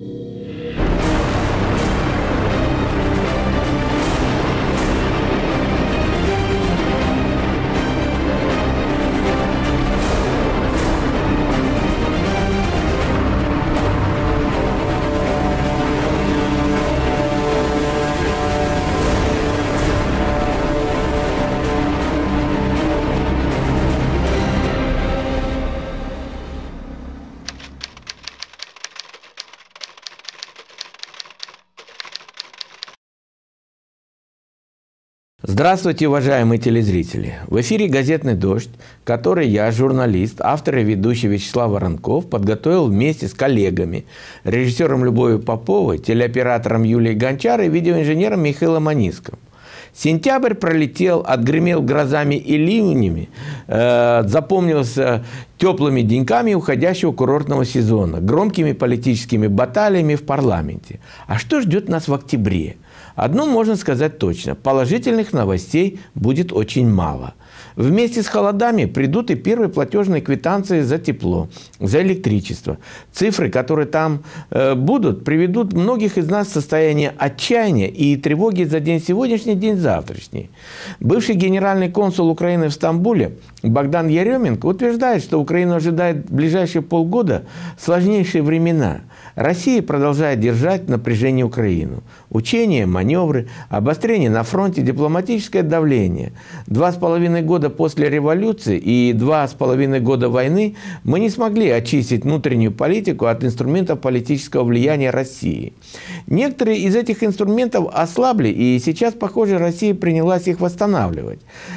Здравствуйте, уважаемые телезрители! В эфире «Газетный дождь», который я, журналист, автор и ведущий Вячеслав Воронков, подготовил вместе с коллегами, режиссером Любовью Поповой, телеоператором Юлией Гончар и видеоинженером Михаилом Аниском. Сентябрь пролетел, отгремел грозами и ливнями, запомнился теплыми деньками уходящего курортного сезона, громкими политическими баталиями в парламенте. А что ждет нас в октябре? Одно можно сказать точно – положительных новостей будет очень мало. Вместе с холодами придут и первые платежные квитанции за тепло, за электричество. Цифры, которые там будут, приведут многих из нас в состояние отчаяния и тревоги за день сегодняшний, день завтрашний. Бывший генеральный консул Украины в Стамбуле Богдан Еременко утверждает, что Украину ожидает в ближайшие полгода сложнейшие времена. Россия продолжает держать в напряжении Украину. Учения, маневры, обострение на фронте, дипломатическое давление. 2,5 года после революции и 2,5 года войны мы не смогли очистить внутреннюю политику от инструментов политического влияния России. Некоторые из этих инструментов ослабли, и сейчас, похоже, Россия принялась их восстанавливать.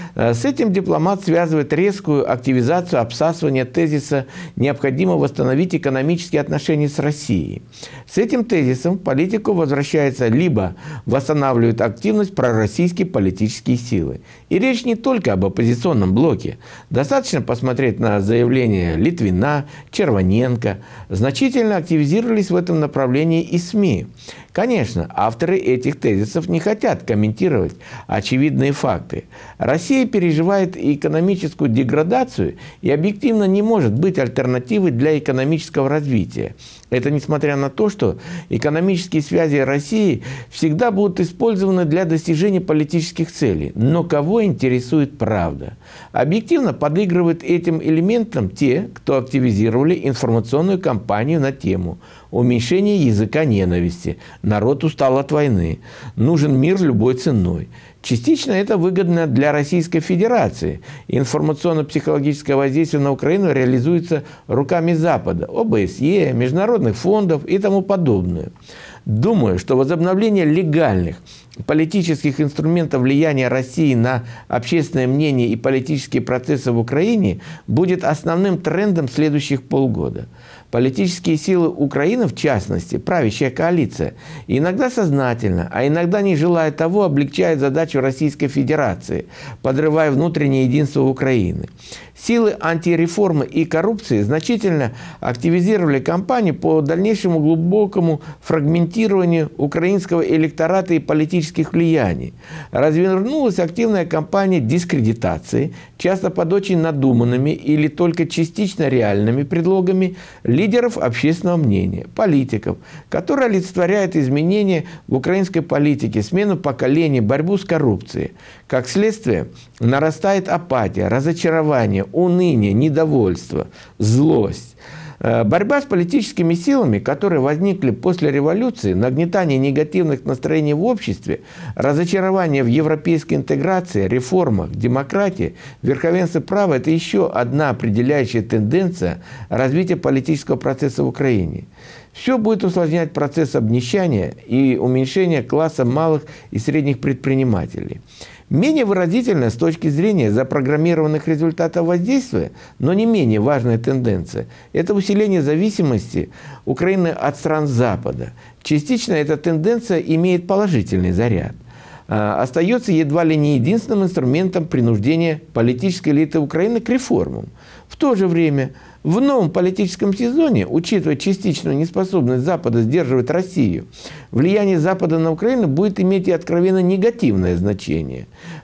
С этим дипломат связывает резкую активизацию обсасывания тезиса «необходимо восстановить экономические отношения с Россией». С этим тезисом в политику возвращается либо восстанавливают активность пророссийские политические силы. И речь не только об оппозиционном блоке. Достаточно посмотреть на заявления Литвина, Червоненко. Значительно активизировались в этом направлении и СМИ. Конечно, авторы этих тезисов не хотят комментировать очевидные факты. Россия переживает экономическую деградацию и объективно не может быть альтернативой для экономического развития. Это несмотря на то, что экономические связи России всегда будут использованы для достижения политических целей. Но кого интересует правда? Объективно подыгрывают этим элементам те, кто активизировали информационную кампанию на тему уменьшения языка ненависти. Народ устал от войны. Нужен мир любой ценой. Частично это выгодно для Российской Федерации. Информационно-психологическое воздействие на Украину реализуется руками Запада, ОБСЕ, международных фондов и тому подобное. Думаю, что возобновление легальных политических инструментов влияния России на общественное мнение и политические процессы в Украине будет основным трендом следующих полгода. Политические силы Украины, в частности, правящая коалиция, иногда сознательно, а иногда не желая того, облегчает задачу Российской Федерации, подрывая внутреннее единство Украины. Силы антиреформы и коррупции значительно активизировали кампанию по дальнейшему глубокому фрагментированию украинского электората и политических влияний. Развернулась активная кампания дискредитации, часто под очень надуманными или только частично реальными предлогами лидеров общественного мнения, политиков, которые олицетворяют изменения в украинской политике, смену поколений, борьбу с коррупцией. Как следствие, нарастает апатия, разочарование, уныние, недовольство, злость. Борьба с политическими силами, которые возникли после революции, нагнетание негативных настроений в обществе, разочарование в европейской интеграции, реформах, демократии, верховенстве права – это еще одна определяющая тенденция развития политического процесса в Украине. Все будет усложнять процесс обнищания и уменьшения класса малых и средних предпринимателей. Менее выразительная с точки зрения запрограммированных результатов воздействия, но не менее важная тенденция – это усиление зависимости Украины от стран Запада. Частично эта тенденция имеет положительный заряд. Остается едва ли не единственным инструментом принуждения политической элиты Украины к реформам. В то же время в новом политическом сезоне, учитывая частичную неспособность Запада сдерживать Россию, влияние Запада на Украину будет иметь и откровенно негативное значение.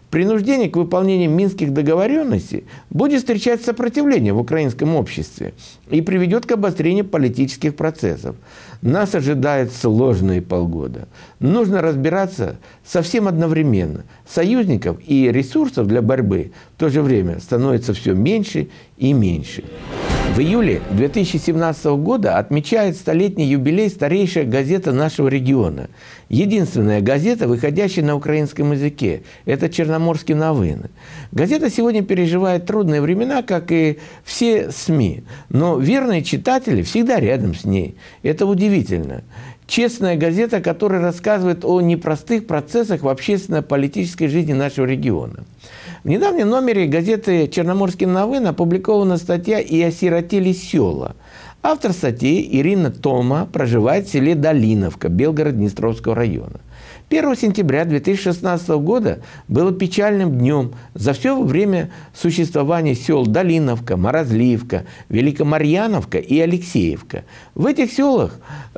Принуждение к выполнению Минских договоренностей будет встречать сопротивление в украинском обществе и приведет к обострению политических процессов. Нас ожидает сложные полгода. Нужно разбираться совсем одновременно. Союзников и ресурсов для борьбы в то же время становится все меньше и меньше. В июле 2017 года отмечает столетний юбилей старейшая газета нашего региона. Единственная газета, выходящая на украинском языке. Это «Черноморские новины». Газета сегодня переживает трудные времена, как и все СМИ. Но верные читатели всегда рядом с ней. Это удивительно. Честная газета, которая рассказывает о непростых процессах в общественно-политической жизни нашего региона. В недавнем номере газеты «Черноморские новины» опубликована статья «И осиротели села». Автор статьи Ирина Тома проживает в селе Долиновка Белгород-Днестровского района. 1 сентября 2016 года было печальным днем за все время существования сел Долиновка, Морозливка, Великомарьяновка и Алексеевка. В этих селах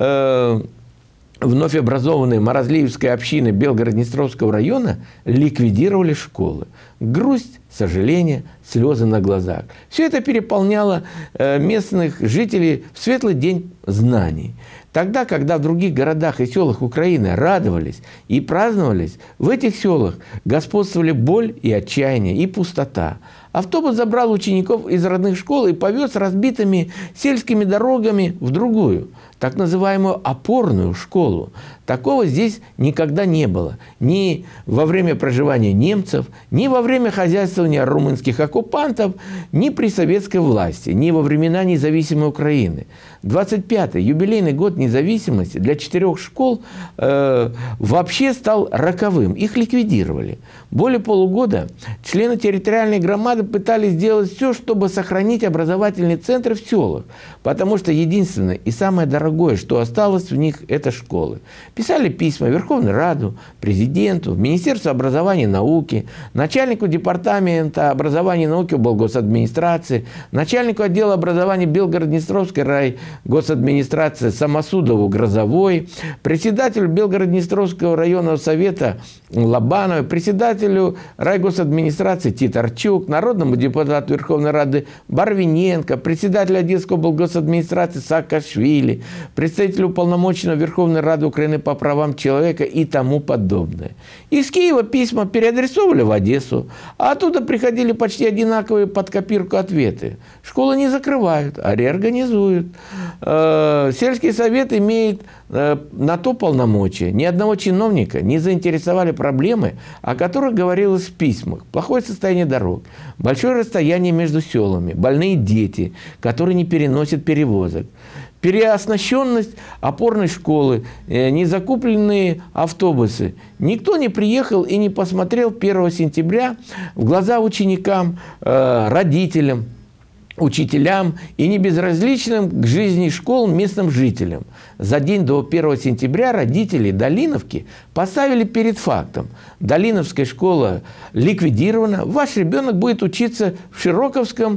вновь образованные Морозливской общины Белгород-Днестровского района ликвидировали школы. Грусть, сожаление, слезы на глазах. Все это переполняло местных жителей в светлый день знаний. Тогда, когда в других городах и селах Украины радовались и праздновались, в этих селах господствовали боль и отчаяние, и пустота. Автобус забрал учеников из родных школ и повез разбитыми сельскими дорогами в другую, так называемую опорную школу. Такого здесь никогда не было. Ни во время проживания немцев, ни во время хозяйствования румынских оккупантов, ни при советской власти, ни во времена независимой Украины. 25-й юбилейный год независимости для 4 школ вообще стал роковым. Их ликвидировали. Более полугода члены территориальной громады пытались сделать все, чтобы сохранить образовательные центры в селах, потому что единственное и самое дорогое, что осталось в них, это школы. Писали письма в Верховную Раду, президенту, в Министерство образования и науки, начальнику департамента образования и науки облгосадминистрации, начальнику отдела образования Белгород-Днестровской райгосадминистрации Самосудову Грозовой, председателю Белгород-Днестровского районного совета Лобановой, председателю райгосадминистрации Титарчук, народному депутату Верховной Рады Барвиненко, председателю Одесской облгосадминистрации Саакашвили, представителю уполномоченного Верховной Рады Украины по правам человека и тому подобное. Из Киева письма переадресовывали в Одессу, а оттуда приходили почти одинаковые под копирку ответы. Школы не закрывают, а реорганизуют. Сельский совет имеет на то полномочия. Ни одного чиновника не заинтересовали проблемы, о которых говорилось в письмах. Плохое состояние дорог, большое расстояние между селами, больные дети, которые не переносят перевозок, переоснащенность опорной школы, незакупленные автобусы. Никто не приехал и не посмотрел 1 сентября в глаза ученикам, родителям, учителям и небезразличным к жизни школ местным жителям. За день до 1 сентября родители Долиновки поставили перед фактом: Долиновская школа ликвидирована, ваш ребенок будет учиться в Широковском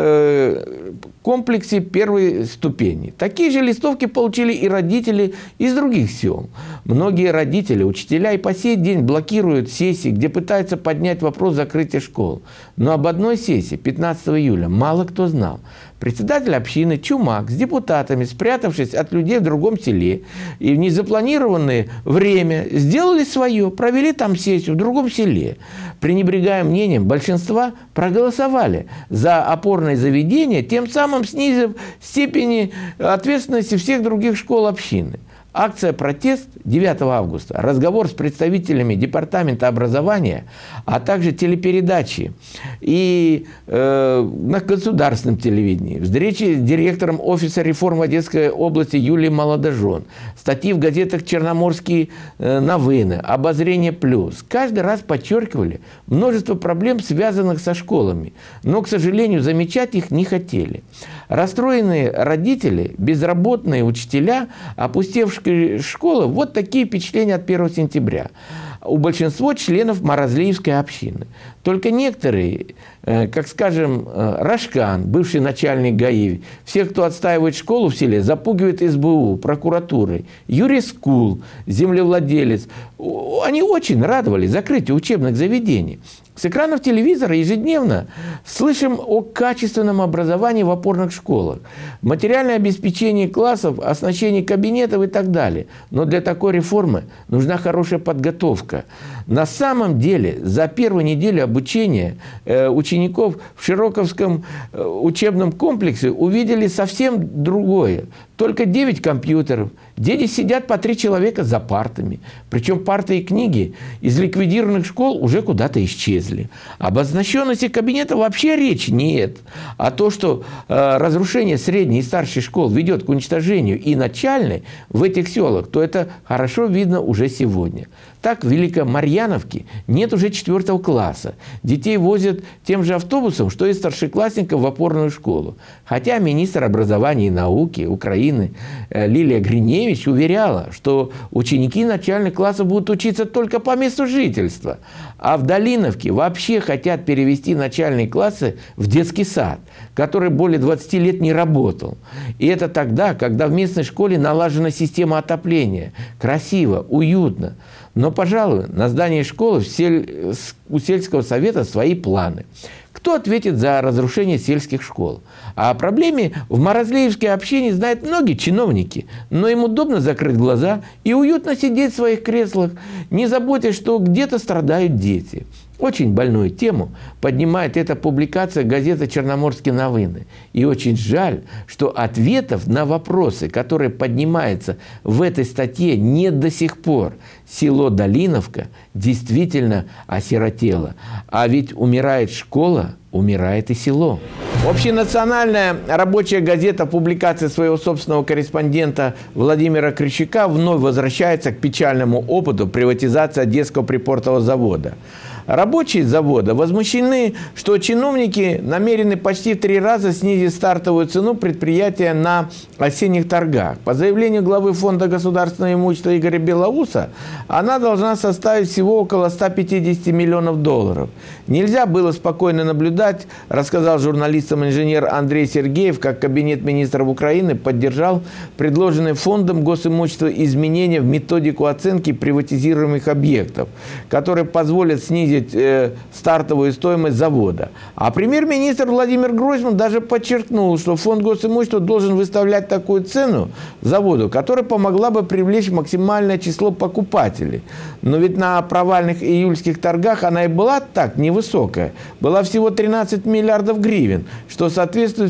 комплексе 1 ступени. Такие же листовки получили и родители из других сел. Многие родители, учителя и по сей день блокируют сессии, где пытаются поднять вопрос закрытия школ. Но об одной сессии 15 июля мало кто знал. Председатель общины Чумак с депутатами, спрятавшись от людей в другом селе и в незапланированное время, сделали свое, провели там сессию в другом селе. Пренебрегая мнением большинства, проголосовали за опорное заведение, тем самым снизив степени ответственности всех других школ общины. Акция «Протест» 9 августа, разговор с представителями Департамента образования, а также телепередачи и на государственном телевидении, встречи с директором Офиса реформ в Одесской области Юлией Молодожен, статьи в газетах «Черноморские новины», «Обозрение плюс». Каждый раз подчеркивали множество проблем, связанных со школами, но, к сожалению, замечать их не хотели. Расстроенные родители, безработные учителя, опустевшие школы, вот такие впечатления от 1 сентября у большинства членов Морозливской общины. Только некоторые как, скажем, Рашкан, бывший начальник ГАИ, всех, кто отстаивает школу в селе, запугивает СБУ, прокуратурой. Юрий Скул, землевладелец. Они очень радовались закрытию учебных заведений. С экранов телевизора ежедневно слышим о качественном образовании в опорных школах, материальное обеспечение классов, оснащение кабинетов и так далее. Но для такой реформы нужна хорошая подготовка. На самом деле, за первую неделю обучения учеников в Широковском учебном комплексе увидели совсем другое. Только 9 компьютеров, где сидят по 3 человека за партами. Причем парты и книги из ликвидированных школ уже куда-то исчезли. Об оснащенности кабинета вообще речи нет. А то, что разрушение средней и старшей школ ведет к уничтожению и начальной в этих селах, то это хорошо видно уже сегодня. Так, в Великомарьяновке нет уже 4 класса. Детей возят тем же автобусом, что и старшеклассников в опорную школу. Хотя министр образования и науки Украины Лилия Гриневич уверяла, что ученики начальных классов будут учиться только по месту жительства. А в Долиновке вообще хотят перевести начальные классы в детский сад, который более 20 лет не работал. И это тогда, когда в местной школе налажена система отопления. Красиво, уютно. Но, пожалуй, на здании школы у сельского совета свои планы. Кто ответит за разрушение сельских школ? А о проблеме в Морозлеевской общине знают многие чиновники, но им удобно закрыть глаза и уютно сидеть в своих креслах, не заботясь, что где-то страдают дети. Очень больную тему поднимает эта публикация газеты «Черноморские новины». И очень жаль, что ответов на вопросы, которые поднимаются в этой статье, нет до сих пор. Село Долиновка действительно осиротело. А ведь умирает школа, умирает и село. Общенациональная рабочая газета публикации своего собственного корреспондента Владимира Кричука вновь возвращается к печальному опыту приватизации Одесского припортового завода. Рабочие завода возмущены, что чиновники намерены почти в 3 раза снизить стартовую цену предприятия на осенних торгах. По заявлению главы Фонда государственного имущества Игоря Белоуса, она должна составить всего около 150 миллионов долларов. Нельзя было спокойно наблюдать, рассказал журналистам инженер Андрей Сергеев, как Кабинет министров Украины поддержал предложенные Фондом госимущества изменения в методику оценки приватизируемых объектов, которые позволят снизить стартовую стоимость завода. А премьер-министр Владимир Гройсман даже подчеркнул, что Фонд госимущества должен выставлять такую цену заводу, которая помогла бы привлечь максимальное число покупателей. Но ведь на провальных июльских торгах она и была так невысокая. Была всего 13 миллиардов гривен, что соответствует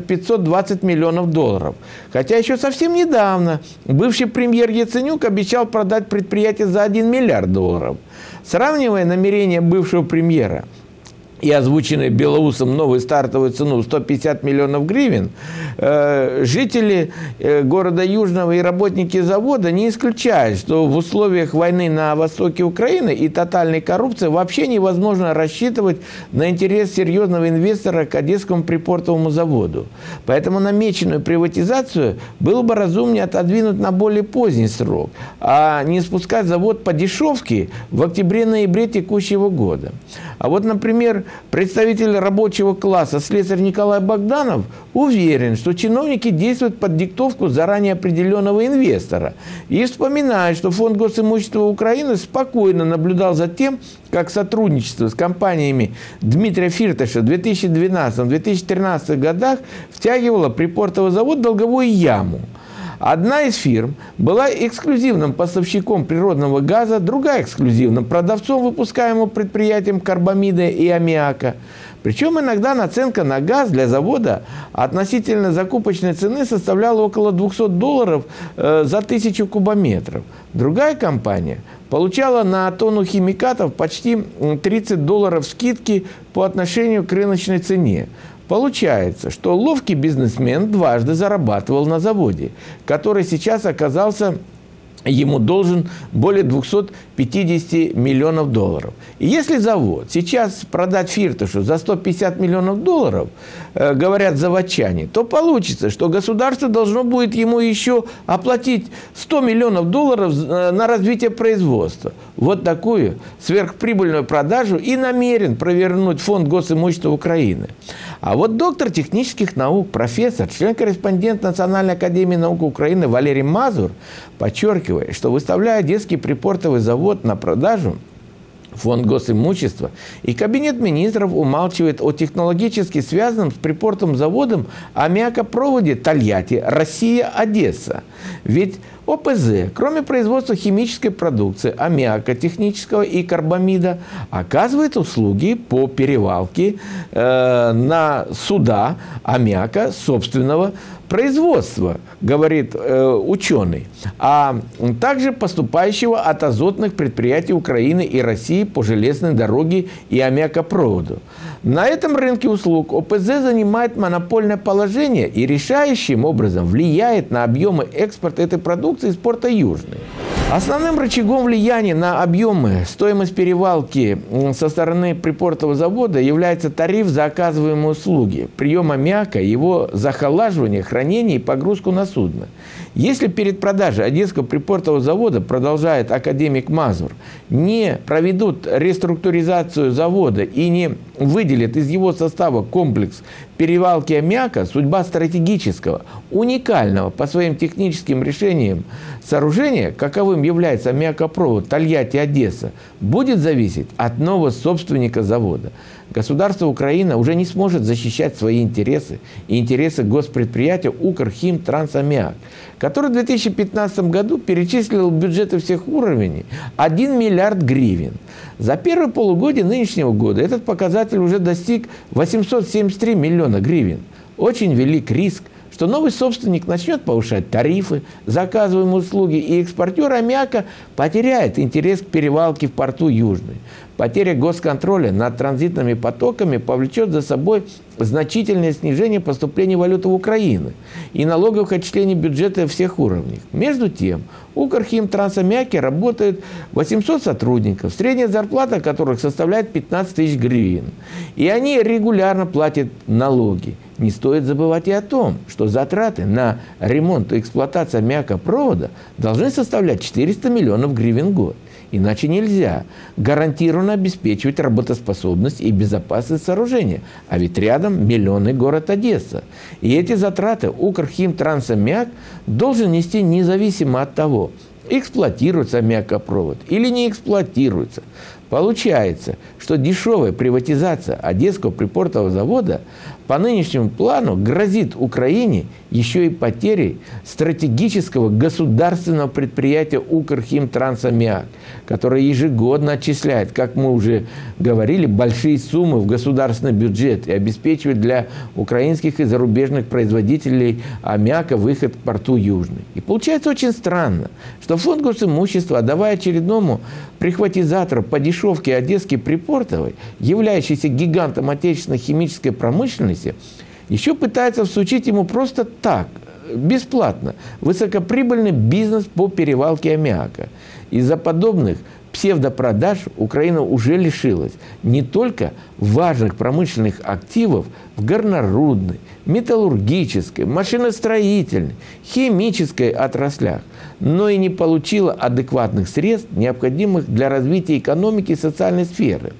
520 миллионов долларов. Хотя еще совсем недавно бывший премьер Яценюк обещал продать предприятие за 1 миллиард долларов. Сравнивая намерения бывшего премьера и озвученной Белоусом новую стартовую цену 150 миллионов гривен, жители города Южного и работники завода не исключают, что в условиях войны на востоке Украины и тотальной коррупции вообще невозможно рассчитывать на интерес серьезного инвестора к Одесскому припортовому заводу. Поэтому намеченную приватизацию было бы разумнее отодвинуть на более поздний срок, а не спускать завод по дешевке в октябре-ноябре текущего года. А вот, например, представитель рабочего класса слесарь Николай Богданов уверен, что чиновники действуют под диктовку заранее определенного инвестора. И вспоминает, что Фонд госимущества Украины спокойно наблюдал за тем, как сотрудничество с компаниями Дмитрия Фирташа в 2012-2013 годах втягивало припортовый завод в долговую яму. Одна из фирм была эксклюзивным поставщиком природного газа, другая эксклюзивным продавцом выпускаемого предприятием карбамида и аммиака. Причем иногда наценка на газ для завода относительно закупочной цены составляла около $200 за 1000 кубометров. Другая компания получала на тонну химикатов почти $30 скидки по отношению к рыночной цене. Получается, что ловкий бизнесмен дважды зарабатывал на заводе, который сейчас оказался ему должен более $250 50 миллионов долларов. И если завод сейчас продать Фирташу за 150 миллионов долларов, говорят заводчане, то получится, что государство должно будет ему еще оплатить 100 миллионов долларов на развитие производства. Вот такую сверхприбыльную продажу и намерен провернуть Фонд госимущества Украины. А вот доктор технических наук, профессор, член-корреспондент Национальной академии наук Украины Валерий Мазур подчеркивает, что выставляя Одесский припортовый завод на продажу, Фонд госимущества и Кабинет министров умалчивает о технологически связанном с припортовым заводом аммиакопроводе Тольятти, Россия, Одесса. Ведь ОПЗ, кроме производства химической продукции, аммиака технического и карбамида, оказывает услуги по перевалке на суда аммиака собственного производства, говорит ученый, а также поступающего от азотных предприятий Украины и России по железной дороге и аммиакопроводу. На этом рынке услуг ОПЗ занимает монопольное положение и решающим образом влияет на объемы экспорта этой продукции из порта Южный. Основным рычагом влияния на объемы, стоимость перевалки со стороны припортового завода является тариф за оказываемые услуги, прием аммиака, его захолаживание, хранение и погрузку на судно. Если перед продажей Одесского припортового завода, продолжает академик Мазур, не проведут реструктуризацию завода и не выделят из его состава комплекс перевалки аммиака, судьба стратегического, уникального по своим техническим решениям сооружения, каковым является аммиакопровод Тольятти-Одесса, будет зависеть от нового собственника завода. Государство Украина уже не сможет защищать свои интересы и интересы госпредприятия Укрхимтрансаммиак, который в 2015 году перечислил бюджеты всех уровней 1 миллиард гривен. За первое полугодие нынешнего года этот показатель уже достиг 873 миллиона гривен. Очень велик риск, что новый собственник начнет повышать тарифы за оказываемые услуги, и экспортер аммиака потеряет интерес к перевалке в порту Южный. Потеря госконтроля над транзитными потоками повлечет за собой значительное снижение поступлений валюты в Украину и налоговых отчислений бюджета всех уровней. Между тем, Укрхимтрансаммиаке работает 800 сотрудников, средняя зарплата которых составляет 15 тысяч гривен. И они регулярно платят налоги. Не стоит забывать и о том, что затраты на ремонт и эксплуатацию аммиакопровода должны составлять 400 миллионов гривен в год. Иначе нельзя гарантированно обеспечивать работоспособность и безопасность сооружения. А ведь рядом миллионный город Одесса. И эти затраты Укрхимтрансаммиак должен нести независимо от того, эксплуатируется аммиакопровод или не эксплуатируется. Получается, что дешевая приватизация Одесского припортового завода по нынешнему плану грозит Украине еще и потерей стратегического государственного предприятия Укрхимтрансаммиак, которое ежегодно отчисляет, как мы уже говорили, большие суммы в государственный бюджет и обеспечивает для украинских и зарубежных производителей аммиака выход к порту Южный. И получается очень странно, что Фонд госимущества, отдавая очередному прихватизатору по дешевке Одесский припортовый, являющийся гигантом отечественной химической промышленности, еще пытается всучить ему просто так, бесплатно, высокоприбыльный бизнес по перевалке аммиака. Из-за подобных псевдопродаж Украина уже лишилась не только важных промышленных активов в горнорудной, металлургической, машиностроительной, химической отраслях, но и не получила адекватных средств, необходимых для развития экономики и социальной сферы.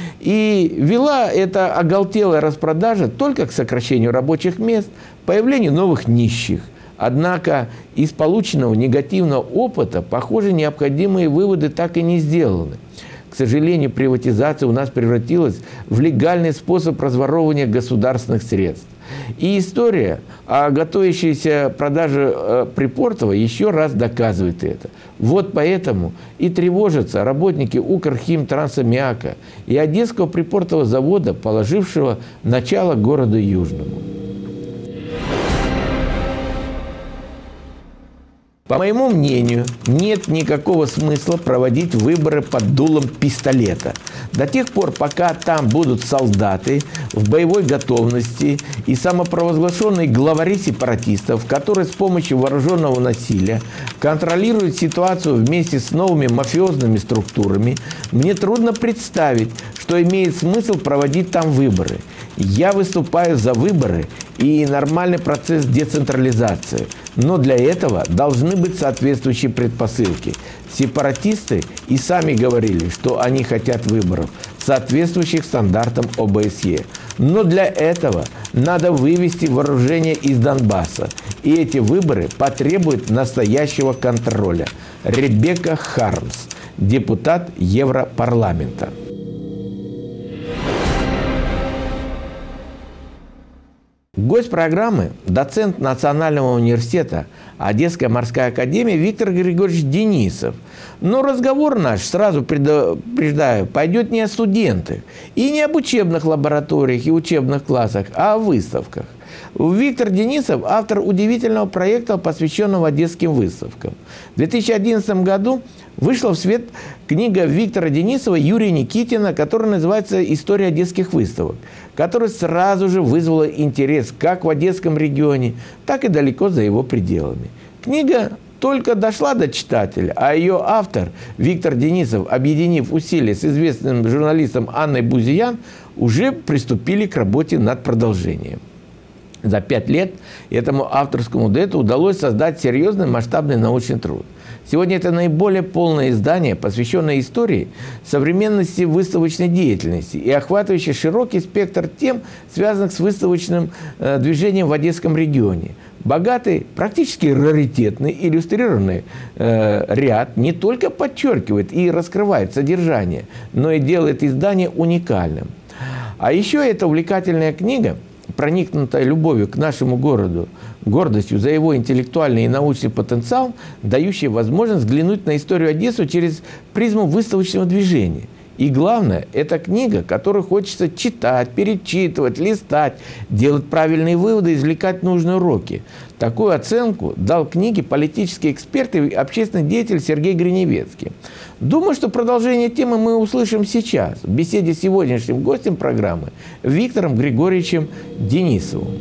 И вела эта оголтелая распродажа только к сокращению рабочих мест, появлению новых нищих. Однако из полученного негативного опыта, похоже, необходимые выводы так и не сделаны. К сожалению, приватизация у нас превратилась в легальный способ разворовывания государственных средств. И история о готовящейся продаже Припортова еще раз доказывает это. Вот поэтому и тревожатся работники Укрхимтрансаммиака и Одесского припортового завода, положившего начало городу Южному. По моему мнению, нет никакого смысла проводить выборы под дулом пистолета. До тех пор, пока там будут солдаты в боевой готовности и самопровозглашенные главари сепаратистов, которые с помощью вооруженного насилия контролируют ситуацию вместе с новыми мафиозными структурами, мне трудно представить, что имеет смысл проводить там выборы. Я выступаю за выборы и нормальный процесс децентрализации. Но для этого должны быть соответствующие предпосылки. Сепаратисты и сами говорили, что они хотят выборов, соответствующих стандартам ОБСЕ. Но для этого надо вывести вооружение из Донбасса. И эти выборы потребуют настоящего контроля. Ребекка Хармс, депутат Европарламента. Гость программы – доцент Национального университета Одесская морская академия Виктор Григорьевич Денисов. Но разговор наш, сразу предупреждаю, пойдет не о студентах и не об учебных лабораториях и учебных классах, а о выставках. Виктор Денисов – автор удивительного проекта, посвященного одесским выставкам. В 2011 году вышла в свет книга Виктора Денисова и Юрия Никитина, которая называется «История одесских выставок», которая сразу же вызвала интерес как в Одесском регионе, так и далеко за его пределами. Книга только дошла до читателя, а ее автор Виктор Денисов, объединив усилия с известным журналистом Анной Бузиян, уже приступили к работе над продолжением. За 5 лет этому авторскому дуэту удалось создать серьезный масштабный научный труд. Сегодня это наиболее полное издание, посвященное истории современности выставочной деятельности и охватывающее широкий спектр тем, связанных с выставочным движением в Одесском регионе. Богатый, практически раритетный, иллюстрированный ряд не только подчеркивает и раскрывает содержание, но и делает издание уникальным. А еще эта увлекательная книга, проникнутая любовью к нашему городу, гордостью за его интеллектуальный и научный потенциал, дающая возможность взглянуть на историю Одессы через призму выставочного движения. И главное, это книга, которую хочется читать, перечитывать, листать, делать правильные выводы, извлекать нужные уроки. Такую оценку дал книге политический эксперт и общественный деятель Сергей Гриневецкий. Думаю, что продолжение темы мы услышим сейчас в беседе с сегодняшним гостем программы Виктором Григорьевичем Денисовым.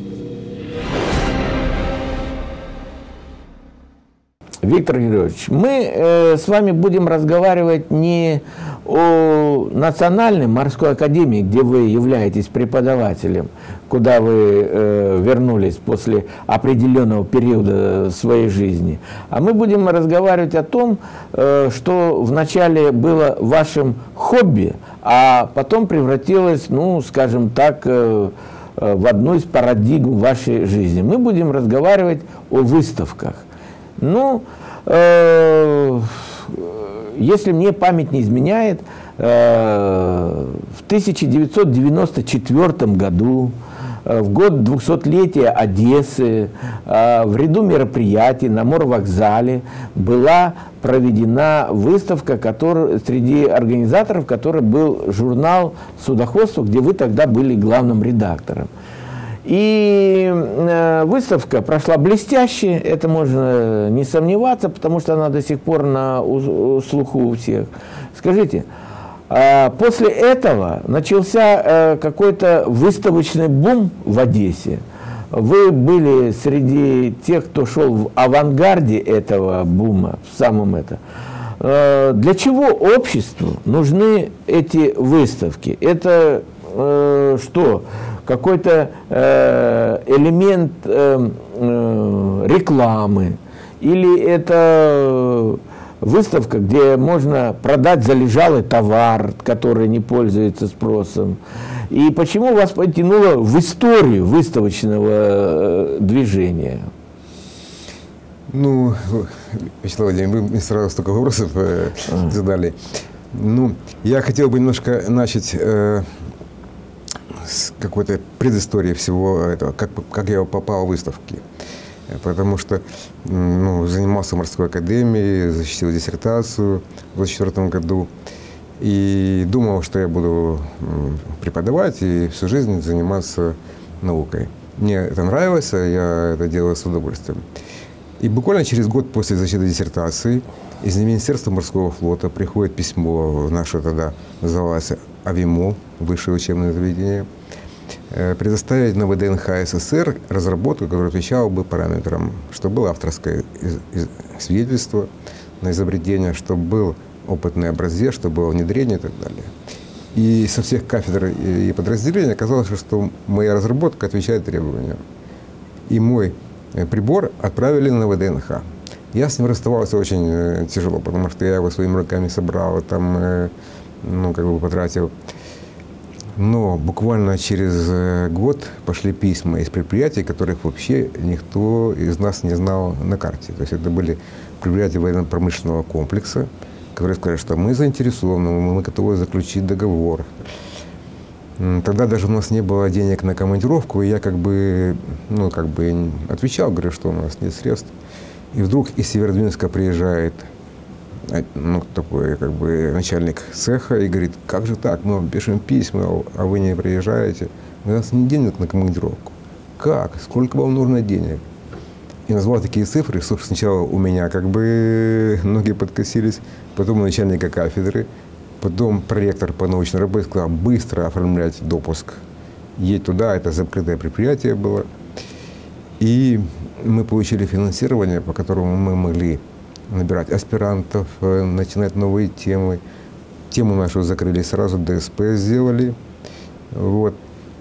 Виктор Григорьевич, мы с вами будем разговаривать не о Национальной морской академии, где вы являетесь преподавателем, куда вы вернулись после определенного периода своей жизни, а мы будем разговаривать о том, что вначале было вашим хобби, а потом превратилось, ну, скажем так, в одну из парадигм вашей жизни. Мы будем разговаривать о выставках. Ну, если мне память не изменяет, в 1994 году, в год 200-летия Одессы, в ряду мероприятий на морвокзале была проведена выставка, среди организаторов которой был журнал «Судоходство», где вы тогда были главным редактором. И выставка прошла блестяще, это можно не сомневаться, потому что она до сих пор на слуху у всех. Скажите, после этого начался какой-то выставочный бум в Одессе. Вы были среди тех, кто шел в авангарде этого бума, в самом это. Для чего обществу нужны эти выставки? Это что? Какой-то элемент рекламы, или это выставка, где можно продать залежалый товар, который не пользуется спросом. И почему вас потянуло в историю выставочного движения? Ну, Вячеслав Владимирович, вы мне сразу столько вопросов задали. Ну, я хотел бы немножко начать с какой-то предыстории всего этого, как я попал в выставки. Потому что занимался в морской академии, защитил диссертацию в 2024 году. И думал, что я буду преподавать и всю жизнь заниматься наукой. Мне это нравилось, я это делал с удовольствием. И буквально через год после защиты диссертации из Министерства морского флота приходит письмо в наше тогда называлось АВИМО, высшее учебное заведение, предоставить на ВДНХ СССР разработку, которая отвечала бы параметрам, что было авторское свидетельство на изобретение, что был опытный образец, что было внедрение и так далее. И со всех кафедр и подразделений оказалось, что моя разработка отвечает требованиям. И мой прибор отправили на ВДНХ. Я с ним расставался очень тяжело, потому что я его своими руками собрал, там, потратил. Но буквально через год пошли письма из предприятий, которых вообще никто из нас не знал на карте. То есть это были предприятия военно-промышленного комплекса, которые сказали, что мы заинтересованы, мы готовы заключить договор. Тогда даже у нас не было денег на командировку, и я отвечал, говорю, что у нас нет средств. И вдруг из Северодвинска приезжает такой начальник цеха и говорит, как же так, мы вам пишем письма, а вы не приезжаете. У нас нет денег на командировку. Как? Сколько вам нужно денег? И назвал такие цифры, что сначала у меня ноги подкосились, потом у начальника кафедры, потом проректор по научной работе сказал, быстро оформлять допуск. Едь туда, это закрытое предприятие было. И мы получили финансирование, по которому мы могли набирать аспирантов, начинать новые темы. Тему нашу закрыли сразу, ДСП сделали. Вот.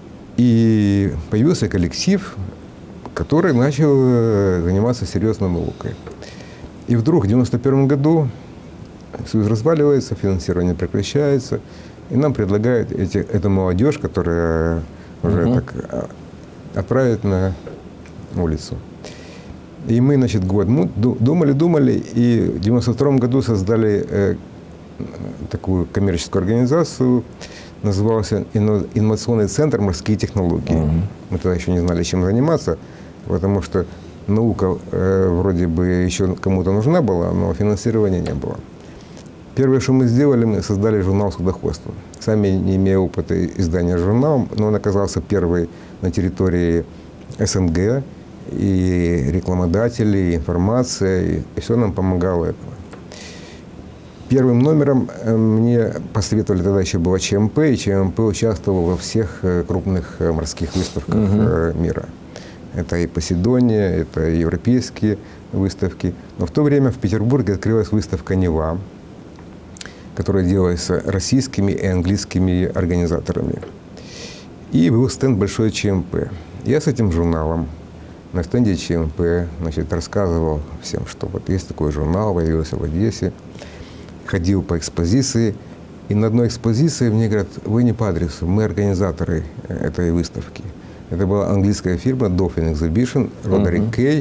И появился коллектив, который начал заниматься серьезной наукой. И вдруг в 1991 году Союз разваливается, финансирование прекращается, и нам предлагают эту молодежь, которая уже отправить на улицу. И мы, год думали, и в 1992 году создали такую коммерческую организацию, назывался «Инновационный центр морские технологии». Мы тогда еще не знали, чем заниматься, потому что наука вроде бы еще кому-то нужна была, но финансирования не было. Первое, что мы сделали, мы создали журнал судоходства. Сами не имея опыта издания журнала, но он оказался первый на территории СНГ, и рекламодатели, и информация, и все нам помогало этому. Первым номером мне посоветовали, тогда еще было ЧМП, и ЧМП участвовал во всех крупных морских выставках мира. Это и Поседония, это и европейские выставки. Но в то время в Петербурге открылась выставка «Нева», которая делалась российскими и английскими организаторами. И был стенд большой ЧМП. Я с этим журналом на стенде ЧМП рассказывал всем, что вот есть такой журнал, появился в Одессе, ходил по экспозиции. И на одной экспозиции мне говорят, вы не по адресу, мы организаторы этой выставки. Это была английская фирма Dolphin Exhibition, Родерик Кей.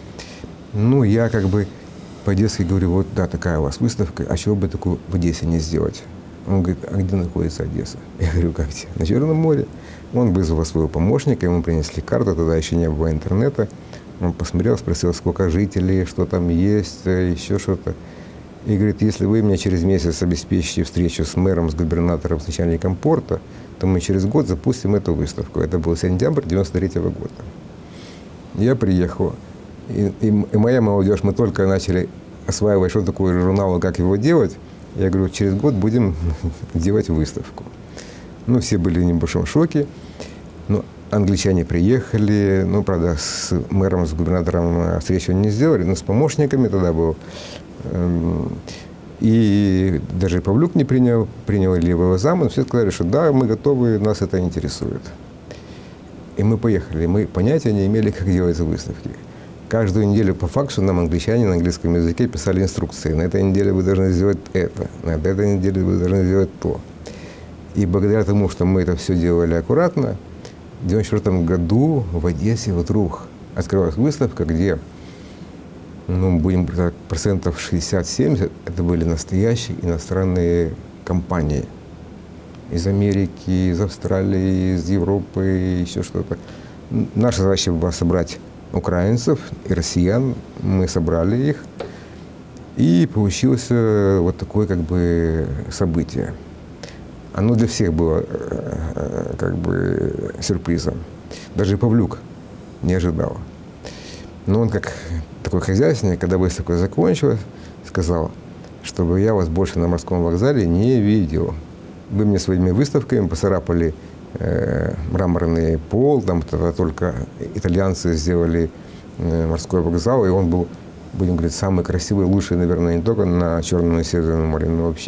Я по-детски говорю, вот да, такая у вас выставка, а чего бы такую в Одессе не сделать? Он говорит, а где находится Одесса? Я говорю, как где? На Черном море. Он вызвал своего помощника, ему принесли карту, тогда еще не было интернета. Он посмотрел, спросил, сколько жителей, что там есть, еще что-то. И говорит, если вы мне через месяц обеспечите встречу с мэром, с губернатором, с начальником порта, то мы через год запустим эту выставку. Это был сентябрь 1993 года. Я приехал, и моя молодежь, мы только начали осваивать, что такое журнал, как его делать. Я говорю, через год будем делать выставку. Все были в небольшом шоке. Англичане приехали, правда, с мэром, с губернатором встречу не сделали, но с помощниками тогда был. И даже Павлюк не принял левого зама, все сказали, что да, мы готовы, нас это интересует. И мы поехали, мы понятия не имели, как делать выставки. Каждую неделю по факсу нам англичане на английском языке писали инструкции. На этой неделе вы должны сделать это, на этой неделе вы должны сделать то. И благодаря тому, что мы это все делали аккуратно, в 1994 году в Одессе вдруг открылась выставка, где, будем говорить, процентов 60-70 это были настоящие иностранные компании. Из Америки, из Австралии, из Европы, еще что-то. Наша задача была собрать украинцев и россиян. Мы собрали их. И получилось вот такое событие. Оно для всех было сюрпризом. Даже Павлюк не ожидал. Но он, как такой хозяйственник, когда выставка закончилась, сказал, чтобы я вас больше на морском вокзале не видел. Вы мне своими выставками поцарапали мраморный пол, там только итальянцы сделали морской вокзал, и он был, будем говорить, самый красивый, лучший, наверное, не только на Черном и Северном море, но вообще.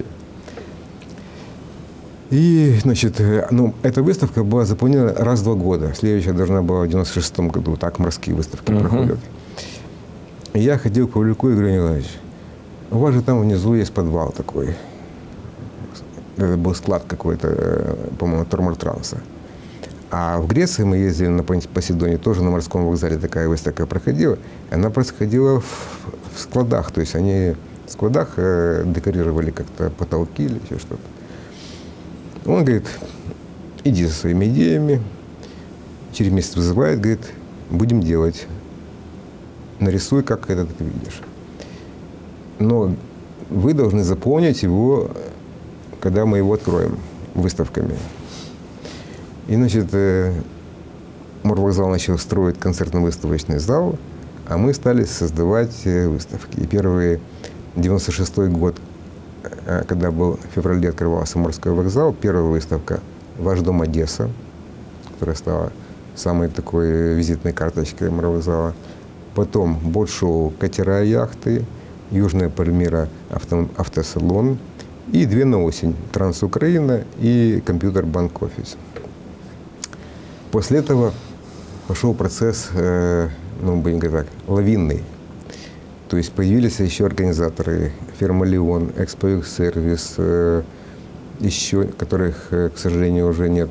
И, значит, ну, эта выставка была запланирована раз в 2 года. Следующая должна была в 96-м году. Так морские выставки проходят. И я ходил к Павлюку и говорю: Николаевич, у вас же там внизу есть подвал такой. Это был склад какой-то, по-моему, Тормортранса. А в Греции мы ездили на Посейдоне, тоже на морском вокзале такая выставка проходила. И она происходила в складах. То есть они в складах декорировали как-то потолки или еще что-то. Он говорит: иди со своими идеями. Через месяц вызывает, говорит: будем делать. Нарисуй, как это ты видишь. Но вы должны заполнить его, когда мы его откроем выставками. И, значит, морвокзал начал строить концертно-выставочный зал, а мы стали создавать выставки. И первый 96-й год, когда был в феврале открывался морской вокзал, первая выставка «Ваш дом Одесса», которая стала самой такой визитной карточкой морвокзала. Потом бот-шоу «Катера и яхты», «Южная Пальмира» автосалон и 2 на осень «Трансукраина» и «Компьютер-банк офис». После этого пошел процесс, ну, будем говорить так, лавинный. То есть появились еще организаторы: фирма «Леон», «Экспо-Сервис», еще, которых, к сожалению, уже нет.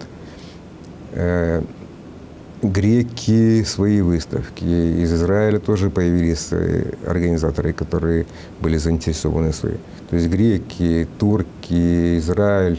Греки свои выставки. Из Израиля тоже появились организаторы, которые были заинтересованы в своей. То есть греки, турки, Израиль.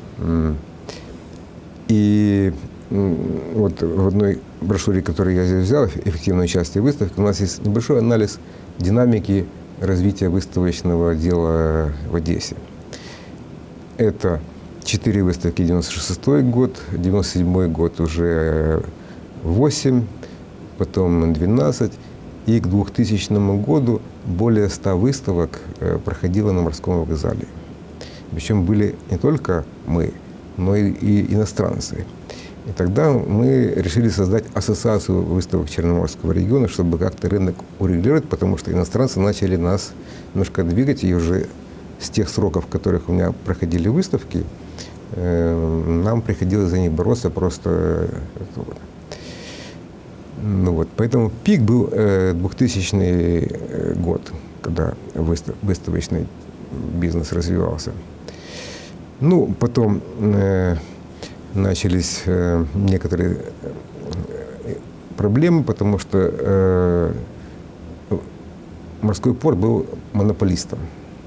И вот в одной брошюре, которую я здесь взял, «Эффективное участие в выставке», у нас есть небольшой анализ динамики развития выставочного дела в Одессе. Это 4 выставки, 96-й год, 97-й год уже 8, потом 12, и к 2000 году более 100 выставок проходило на морском вокзале. Причем были не только мы, но и иностранцы. И тогда мы решили создать ассоциацию выставок Черноморского региона, чтобы как-то рынок урегулировать, потому что иностранцы начали нас немножко двигать, и уже с тех сроков, в которых у меня проходили выставки, нам приходилось за них бороться просто. Ну вот, поэтому пик был 2000 год, когда выставочный бизнес развивался. Ну, потом начались некоторые проблемы, потому что морской порт был монополистом.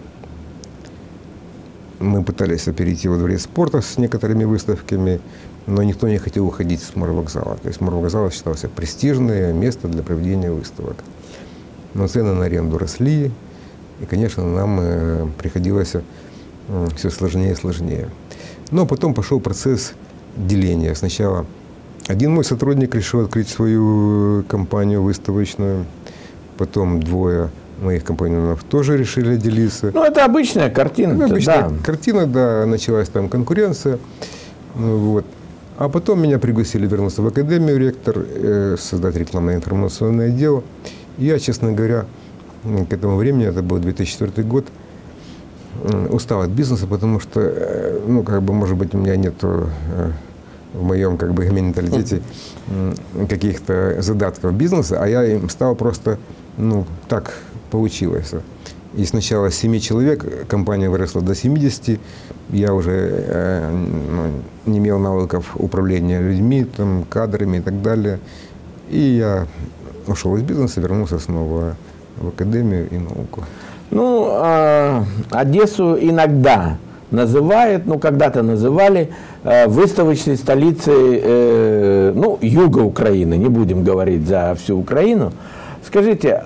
Мы пытались перейти во дворец спорта с некоторыми выставками, но никто не хотел уходить с морвокзала. То есть морвокзал считался престижное место для проведения выставок. Но цены на аренду росли, и, конечно, нам приходилось все сложнее и сложнее. Но потом пошел процесс деления. Сначала один мой сотрудник решил открыть свою компанию выставочную, потом 2 моих компаньонов тоже решили делиться. Ну, это обычная картина. Это обычная картина, да, началась там конкуренция. Вот. А потом меня пригласили вернуться в академию, ректор, создать рекламно-информационное отдел. И я, честно говоря, к этому времени, это был 2004 год, устал от бизнеса, потому что, ну, как бы, может быть, у меня нет в моем, как бы, менталитете каких-то задатков бизнеса, а я им стал просто, ну, так получилось. И сначала с 7 человек компания выросла до 70. Я уже не имел навыков управления людьми, там, кадрами и так далее. И я ушел из бизнеса, вернулся снова в академию и науку. Ну, Одессу иногда называют, ну, когда-то называли выставочной столицей, ну, юга Украины, не будем говорить за всю Украину. Скажите,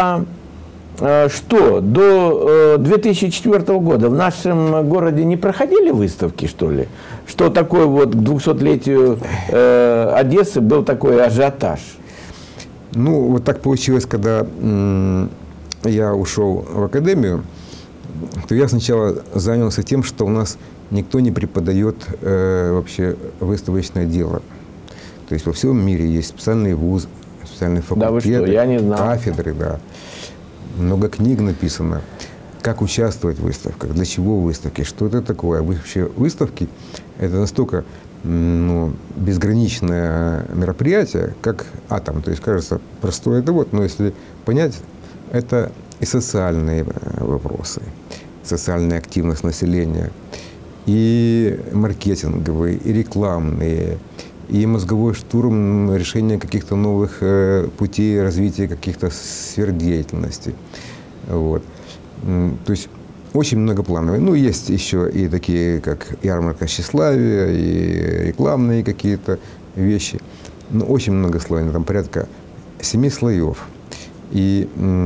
что, до 2004 года в нашем городе не проходили выставки, что ли? Что такое вот к 200-летию Одессы был такой ажиотаж? Ну, вот так получилось, когда я ушел в академию, то я сначала занялся тем, что у нас никто не преподает вообще выставочное дело. То есть во всем мире есть специальные вузы, специальные факультеты, Да вы что, я не знал. кафедры, да. Много книг написано, как участвовать в выставках, для чего выставки, что это такое. Вообще выставки – это настолько безграничное мероприятие, как атом. То есть, кажется, простое это вот, но если понять, это и социальные вопросы, социальная активность населения, и маркетинговые, и рекламные, и мозговой штурм решения каких-то новых путей развития каких-то сфер деятельности. Вот. То есть очень многоплановые. Ну, есть еще и такие, как ярмарка тщеславия, и рекламные какие-то вещи. Но очень многослойные, там порядка 7 слоев. И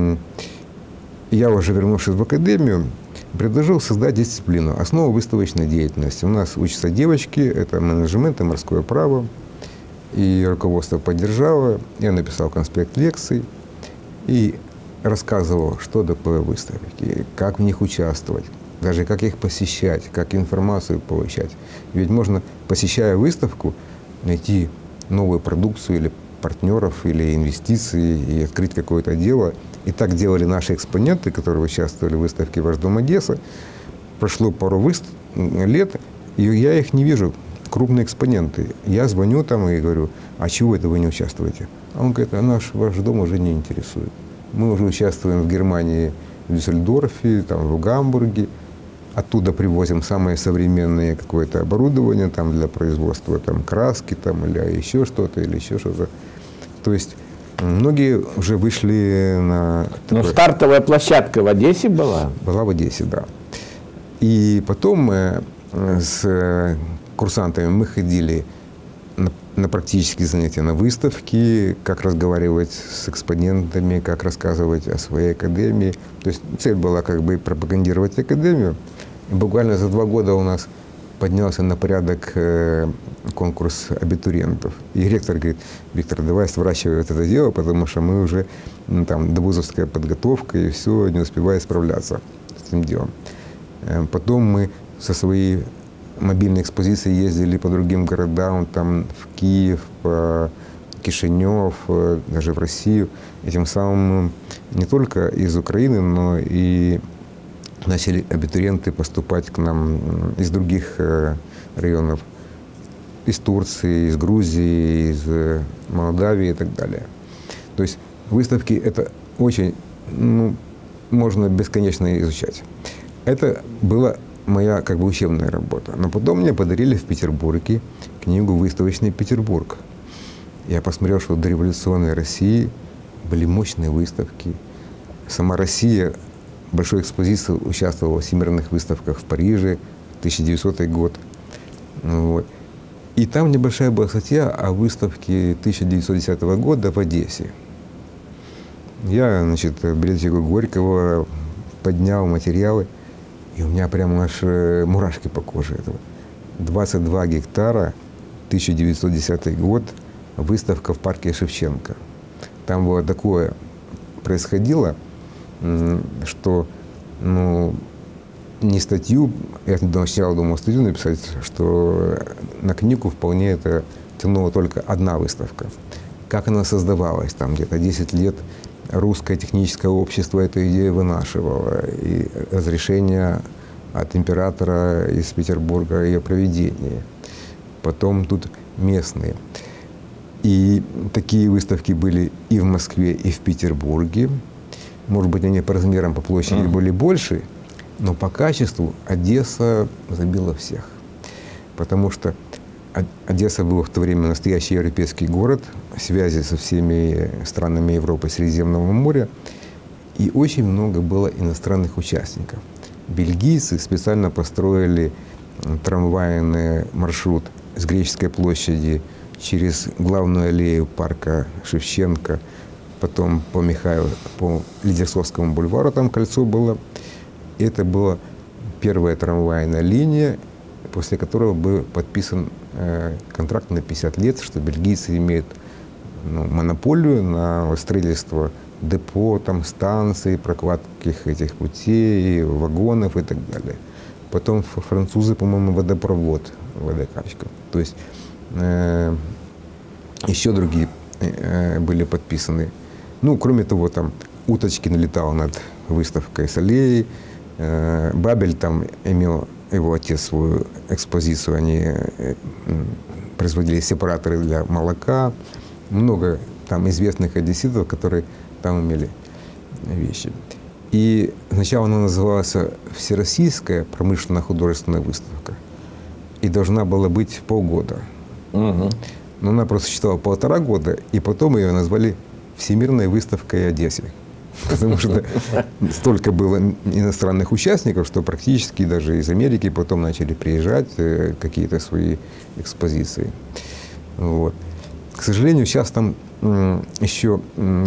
я, уже вернувшись в академию, предложил создать дисциплину «Основа выставочной деятельности». У нас учатся девочки, это менеджмент и морское право. И руководство поддержало. Я написал конспект лекций и рассказывал, что такое выставки, как в них участвовать, даже как их посещать, как информацию получать. Ведь можно, посещая выставку, найти новую продукцию или партнеров, или инвестиции, и открыть какое-то дело. И так делали наши экспоненты, которые участвовали в выставке «Ваш дом Одесса». Прошло пару лет, и я их не вижу, крупные экспоненты. Я звоню там и говорю: а чего это вы не участвуете? А он говорит: а ваш дом уже не интересует. Мы уже участвуем в Германии, в Дюссельдорфе, там, в Гамбурге. Оттуда привозим самое современное какое-то оборудование там, для производства там, краски там, или еще что-то, или еще что-то. То есть многие уже вышли на... Но стартовая площадка в Одессе была? Была в Одессе, да. И потом с курсантами мы ходили на практические занятия, на выставки, как разговаривать с экспонентами, как рассказывать о своей академии. То есть цель была как бы пропагандировать академию. И буквально за 2 года у нас поднялся на порядок конкурс абитуриентов. И ректор говорит: Виктор, давай сворачивай вот это дело, потому что мы уже там довузовская подготовка, и все, не успеваем справляться с этим делом. Потом мы со своей мобильной экспозиции ездили по другим городам, там в Киев, Кишинев, даже в Россию. И тем самым не только из Украины, но и начали абитуриенты поступать к нам из других районов, из Турции, из Грузии, из Молдавии и так далее. То есть выставки это очень, можно бесконечно изучать. Это было моя как бы учебная работа. Но потом мне подарили в Петербурге книгу «Выставочный Петербург». Я посмотрел, что в дореволюционной России были мощные выставки. Сама Россия в большой экспозиции участвовала в всемирных выставках в Париже, 1900 год. Вот. И там небольшая была статья о выставке 1910 года в Одессе. Я, значит, в библиотеку Горького поднял материалы, и у меня прямо аж мурашки по коже этого. 22 гектара, 1910 год, выставка в парке Шевченко. Там было такое происходило, что, не статью, я сначала думал статью написать, что на книгу вполне это тянула только одна выставка. Как она создавалась, там где-то 10 лет русское техническое общество эту идею вынашивало, и разрешение от императора из Петербурга о ее проведении. Потом тут местные. И такие выставки были и в Москве, и в Петербурге. Может быть, они по размерам, по площади были больше, но по качеству Одесса забила всех. Потому что Одесса была в то время настоящий европейский город, связи со всеми странами Европы, Средиземного моря, и очень много было иностранных участников. Бельгийцы специально построили трамвайный маршрут с Греческой площади через главную аллею парка Шевченко, потом по Лидерсовскому бульвару, там кольцо было. И это была первая трамвайная линия, после которого был подписан контракт на 50 лет, что бельгийцы имеют монополию на строительство депо, там, станций, прокладки этих путей, вагонов и так далее. Потом французы, по-моему, водопровод, водокачка. То есть еще другие были подписаны. Ну, кроме того, там Уточкин летал над выставкой с аллеей. Бабель там имел, его отец, свою экспозицию. Они производили сепараторы для молока. Много там известных одесситов, которые там имели вещи. И сначала она называлась Всероссийская промышленно-художественная выставка. И должна была быть полгода. Угу. Но она просто считала 1,5 года, и потом ее назвали Всемирной выставкой Одессы. Потому что столько было иностранных участников, что практически даже из Америки потом начали приезжать какие-то свои экспозиции. Вот. К сожалению, сейчас там еще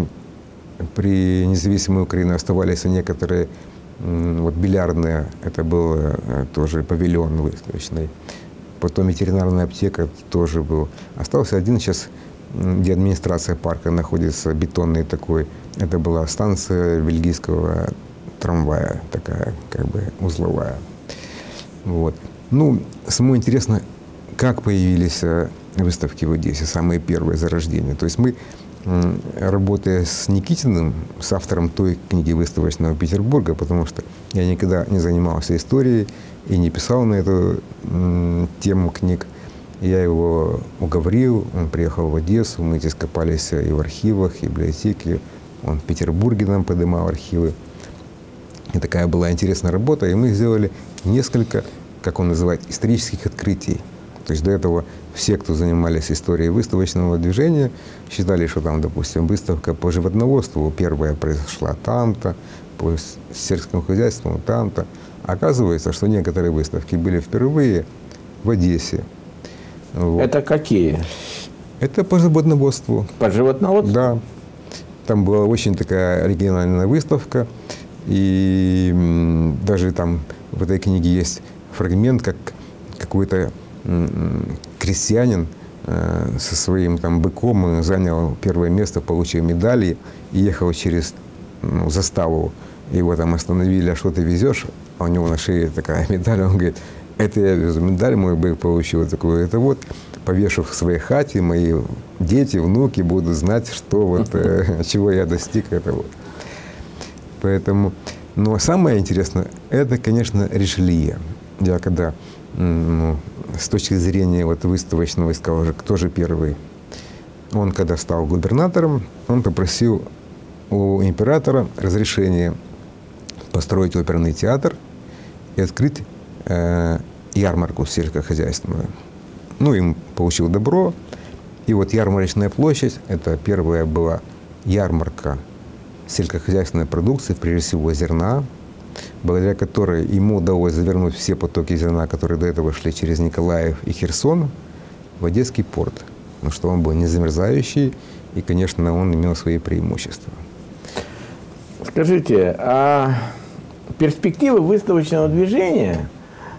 при независимой Украине оставались некоторые вот бильярдные, это был тоже павильон выставочный. Потом ветеринарная аптека тоже был. Остался один сейчас, где администрация парка находится, бетонный такой. Это была станция бельгийского трамвая, такая как бы узловая. Вот. Ну, самое интересное, как появились выставки в Одессе, самые первые зарождения. То есть мы, работая с Никитиным, с автором той книги выставочного Петербурга, потому что я никогда не занимался историей и не писал на эту тему книг, я его уговорил, он приехал в Одессу, мы здесь копались и в архивах, и в библиотеке, он в Петербурге нам поднимал архивы. И такая была интересная работа, и мы сделали несколько, как он называет, исторических открытий. То есть до этого все, кто занимались историей выставочного движения, считали, что там, допустим, выставка по животноводству первая произошла там-то, по сельскому хозяйству там-то. Оказывается, что некоторые выставки были впервые в Одессе. Вот. Это какие? Это по животноводству. По животноводству? Да. Там была очень такая оригинальная выставка. И даже там в этой книге есть фрагмент, как какой-то крестьянин со своим там быком занял первое место, получил медали и ехал через заставу. Его там остановили: а что ты везешь? А у него на шее такая медаль. Он говорит: это я везу медаль, мой бык получил такую. Это вот повешу в своей хате, мои дети, внуки будут знать, что вот, чего я достиг. Это вот. Поэтому, но самое интересное, это, конечно, Ришелье. Я когда с точки зрения вот выставочного искал уже, кто же первый. Он, когда стал губернатором, он попросил у императора разрешения построить оперный театр и открыть ярмарку сельскохозяйственную. Ну, им получил добро. И вот ярмарочная площадь, это первая была ярмарка сельскохозяйственной продукции, прежде всего зерна, благодаря которой ему удалось завернуть все потоки зерна, которые до этого шли через Николаев и Херсон, в Одесский порт. Потому что он был не замерзающий, и, конечно, он имел свои преимущества. Скажите, а перспективы выставочного движения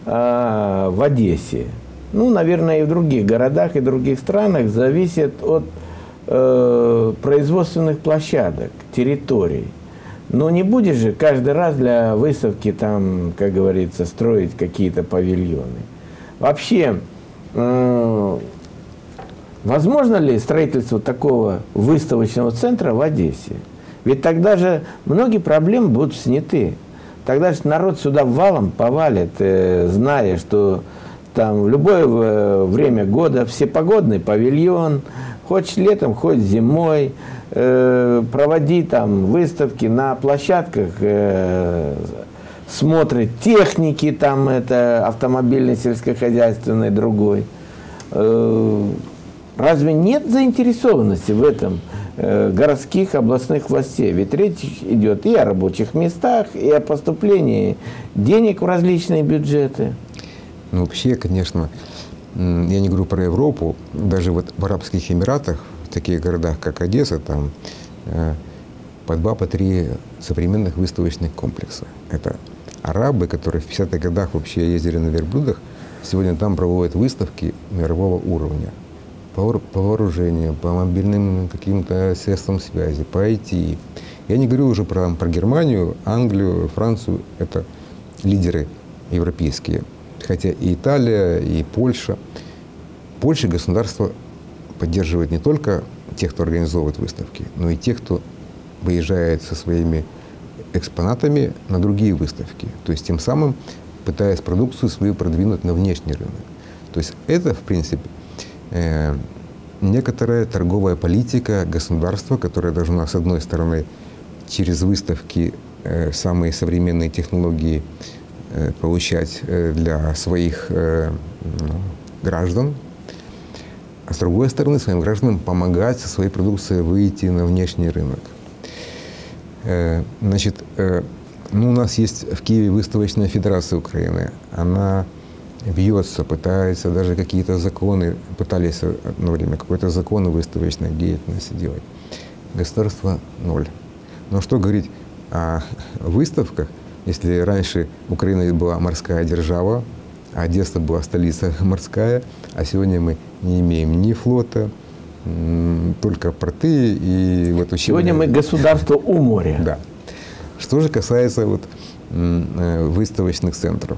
в Одессе, ну, наверное, и в других городах и других странах, зависят от производственных площадок, территорий. Но не будешь же каждый раз для выставки там, как говорится, строить какие-то павильоны. Вообще, возможно ли строительство такого выставочного центра в Одессе? Ведь тогда же многие проблемы будут сняты. Тогда же народ сюда валом повалит, зная, что там в любое время года всепогодный павильон, хоть летом, хоть зимой, проводи там выставки на площадках, смотрят техники, там это автомобильной, сельскохозяйственной, другой. Разве нет заинтересованности в этом городских, областных властей? Ведь речь идет и о рабочих местах, и о поступлении денег в различные бюджеты. Ну, вообще, конечно, я не говорю про Европу, даже вот в Арабских Эмиратах, в таких городах, как Одесса, там по 2, по 3 современных выставочных комплекса. Это арабы, которые в 50-х годах вообще ездили на верблюдах, сегодня там проводят выставки мирового уровня. по вооружению, по мобильным каким-то средствам связи, по IT. Я не говорю уже про Германию, Англию, Францию. Это лидеры европейские. Хотя и Италия, и Польша. Польша государство поддерживает не только тех, кто организовывает выставки, но и тех, кто выезжает со своими экспонатами на другие выставки. То есть тем самым пытаясь продукцию свою продвинуть на внешний рынок. То есть это, в принципе, некоторая торговая политика государства, которая должна, с одной стороны, через выставки самые современные технологии получать для своих граждан, а с другой стороны, своим гражданам помогать со своей продукцией выйти на внешний рынок. Значит, у нас есть в Киеве выставочная федерация Украины. Она бьется, пытается даже какие-то законы, пытались одно время какой-то закон о выставочной деятельности делать. Государство ноль. Но что говорить о выставках, если раньше Украина была морская держава, а Одесса была столица морская, а сегодня мы не имеем ни флота, только порты и вот Сегодня мы государство у моря. Да. Что же касается вот выставочных центров.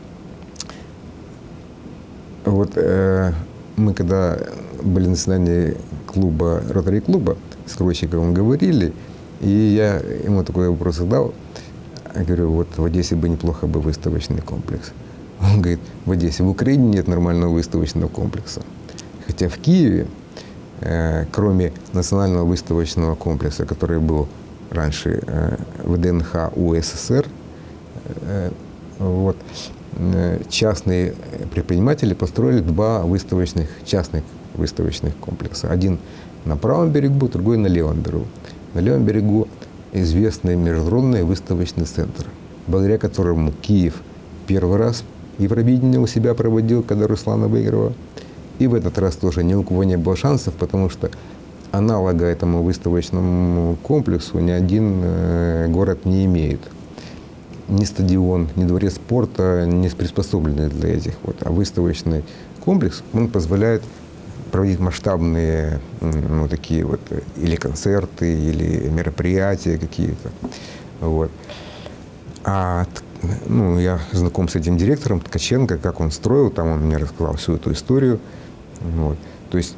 Вот мы когда были на заседании клуба, Ротари-клуба с Кройчиковым говорили, и я ему такой вопрос задал. Я говорю, вот в Одессе бы неплохо бы выставочный комплекс. Он говорит, в Одессе, в Украине нет нормального выставочного комплекса. Хотя в Киеве, кроме национального выставочного комплекса, который был раньше в ДНХ УССР, вот, частные предприниматели построили два частных выставочных комплекса. Один на правом берегу, другой на левом берегу. На левом берегу известный международный выставочный центр, благодаря которому Киев первый раз Евровидение у себя проводил, когда Руслана выиграла. И в этот раз тоже ни у кого не было шансов, потому что аналога этому выставочному комплексу ни один город не имеет. Ни стадион, ни дворец спорта не приспособлены для этих. Вот. А выставочный комплекс, он позволяет проводить масштабные, такие вот, или концерты, или мероприятия какие-то. Вот. Я знаком с этим директором Ткаченко, как он строил, там он мне рассказал всю эту историю. Вот. То есть,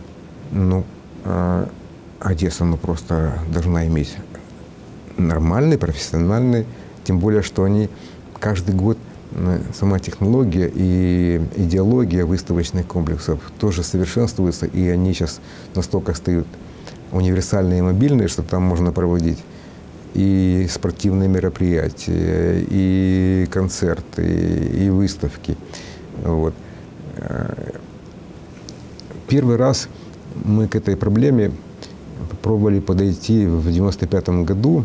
Одесса, просто должна иметь нормальный, профессиональный, тем более, что они каждый год, сама технология и идеология выставочных комплексов тоже совершенствуются, и они сейчас настолько стают универсальные и мобильные, что там можно проводить и спортивные мероприятия, и концерты, и выставки. Вот. Первый раз мы к этой проблеме попробовали подойти в 1995 году,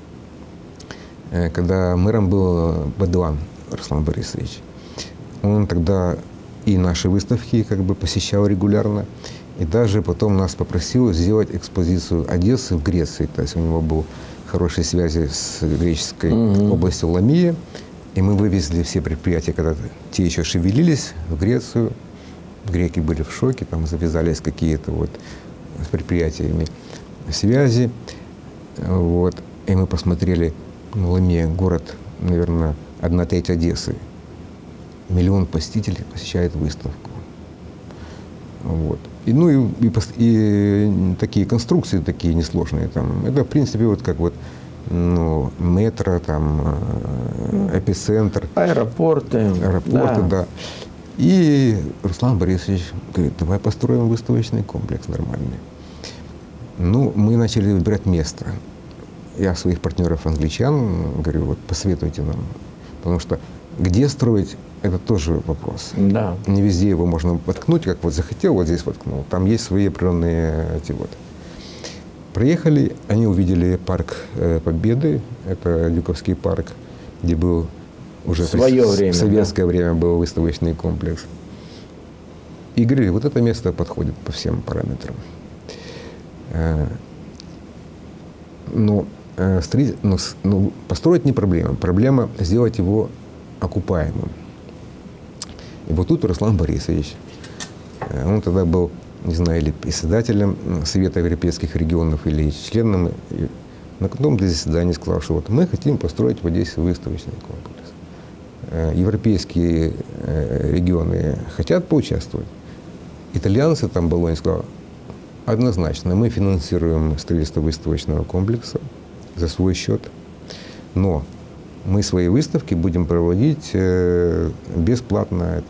когда мэром был Бадлан Руслан Борисович. Он тогда и наши выставки посещал регулярно, и даже потом нас попросил сделать экспозицию Одессы в Греции. То есть у него был хорошие связи с греческой областью Ламия, и мы вывезли все предприятия, когда те еще шевелились, в Грецию. Греки были в шоке, там завязались какие-то с предприятиями связи. Вот. И мы посмотрели, Ламия, город, наверное, 1/3 Одессы. 1 миллион посетителей посещает выставку. Вот. И такие конструкции, такие несложные. Это, в принципе, метро, эпицентр. Аэропорты. Да. И Руслан Борисович говорит, давай построим выставочный комплекс нормальный. Мы начали выбирать место. Я своих партнеров англичан говорю, посоветуйте нам. Потому что где строить, это тоже вопрос. Да. Не везде его можно воткнуть, как захотел, здесь воткнул. Там есть свои определенные Проехали, они увидели парк Победы, это Люковский парк, где был уже в советское время был выставочный комплекс. И говорили, вот это место подходит по всем параметрам. Построить не проблема. Проблема сделать его окупаемым. И вот тут Руслан Борисович, он тогда был не знаю, или председателем Совета европейских регионов, или членом. И на каком-то заседании сказал, что вот мы хотим построить в Одессе выставочный комплекс. Европейские регионы хотят поучаствовать. Итальянцы, там Болонь сказал, однозначно, мы финансируем строительство выставочного комплекса за свой счет, но мы свои выставки будем проводить бесплатно.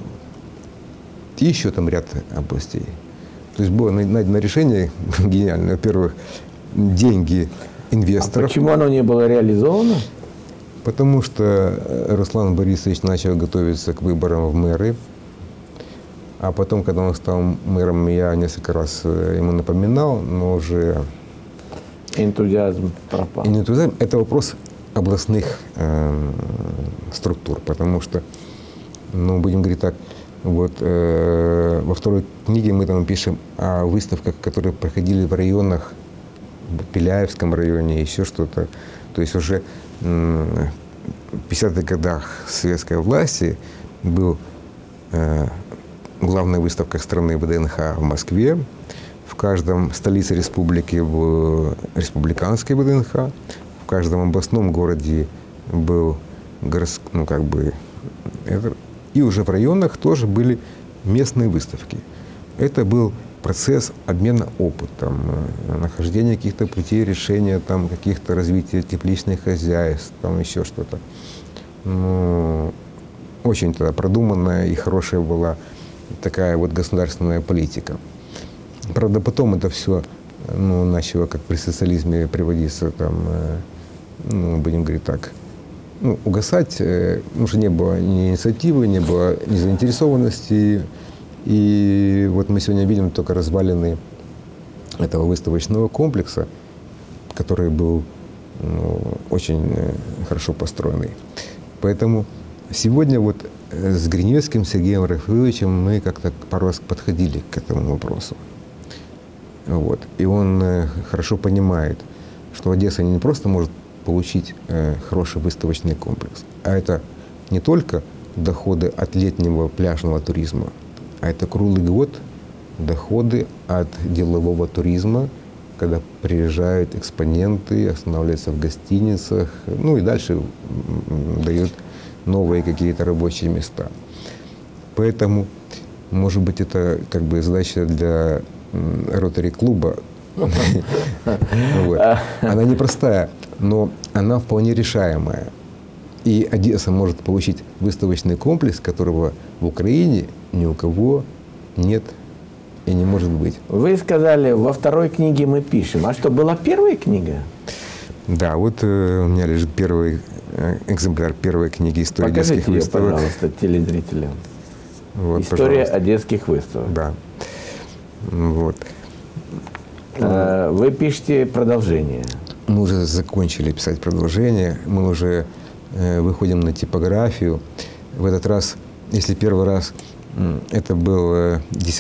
И еще там ряд областей. То есть было найдено решение гениальное. Во-первых, деньги инвесторов. А почему оно не было реализовано? Потому что Руслан Борисович начал готовиться к выборам в мэры. А потом, когда он стал мэром, я несколько раз ему напоминал, но уже... Энтузиазм пропал. Энтузиазм – это вопрос областных структур, потому что, ну, будем говорить так, вот во второй книге мы там пишем о выставках, которые проходили в районах, в Пиляевском районе, еще что-то. То есть уже в 50-х годах советской власти был главная выставка страны ВДНХ в Москве. В каждом столице республики был республиканский ВДНХ. В каждом областном городе был ну, как бы, и уже в районах тоже были местные выставки. Это был процесс обмена опытом, нахождения каких-то путей решения, там, каких-то развития тепличных хозяйств, там еще что-то. Ну, очень тогда продуманная и хорошая была такая вот государственная политика. Правда, потом это все, ну, начало, как при социализме, приводиться, там, ну, будем говорить так, ну, угасать, потому что не было ни инициативы, не было ни заинтересованности. И вот мы сегодня видим только развалины этого выставочного комплекса, который был, ну, очень хорошо построенный. Поэтому сегодня вот с Гриневским Сергеем Рафаэловичем мы как-то пару раз подходили к этому вопросу. Вот. И он хорошо понимает, что Одесса не просто может получить хороший выставочный комплекс, а это не только доходы от летнего пляжного туризма, а это круглый год доходы от делового туризма, когда приезжают экспоненты, останавливаются в гостиницах, ну и дальше дают новые какие-то рабочие места. Поэтому, может быть, это как бы задача для Ротари-клуба. Она непростая, но она вполне решаемая. И Одесса может получить выставочный комплекс, которого в Украине ни у кого нет и не может быть. Вы сказали, во второй книге мы пишем. А что, была первая книга? Да, вот у меня лежит первый экземпляр первой книги «История одесских выставок». Покажите ее, пожалуйста, телезрителям. Вот, «История пожалуйста. одесских выставок». Да. Вот. Вы пишете продолжение. Мы уже закончили писать продолжение. Мы уже выходим на типографию. В этот раз, если первый раз это был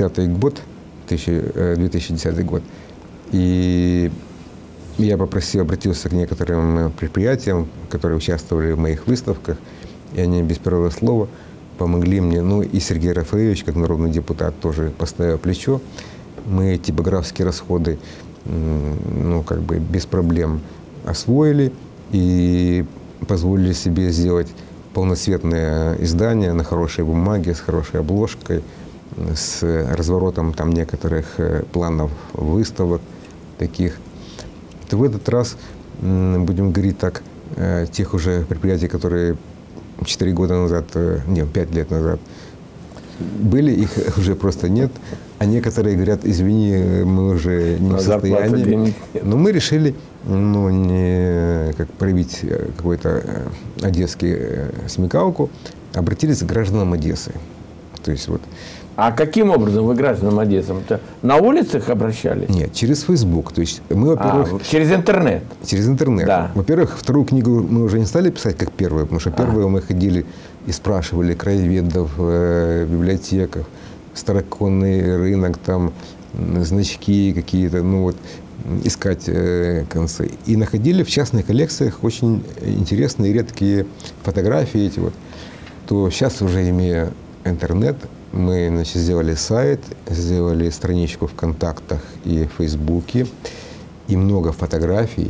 2010 год, и я обратился к некоторым предприятиям, которые участвовали в моих выставках, и они без первого слова помогли мне. Ну и Сергей Рафаэльевич, как народный депутат, тоже поставил плечо. Мы типографские расходы, ну, как бы без проблем освоили и позволили себе сделать полноцветное издание на хорошей бумаге, с хорошей обложкой, с разворотом там некоторых планов выставок таких. То в этот раз, будем говорить так, тех уже предприятий, которые 4 года назад, нет, 5 лет назад были, их уже просто нет. А некоторые говорят, извини, мы уже не в состоянии. Но мы решили, ну, не как проявить какую-то одесскую смекалку, обратились к гражданам Одессы. То есть вот. А каким образом вы гражданам Одессы? На улицах обращались? Нет, через Facebook. То есть мы, во-первых, через интернет. Через интернет. Да. Во-первых, вторую книгу мы уже не стали писать как первую, потому что первую мы ходили и спрашивали краеведов, библиотеках, староконный рынок, там значки какие-то, ну вот, искать концы. И находили в частных коллекциях очень интересные редкие фотографии эти вот. То сейчас уже, имея интернет. Мы, значит, сделали сайт, сделали страничку в ВКонтактах и в Фейсбуке, и много фотографий,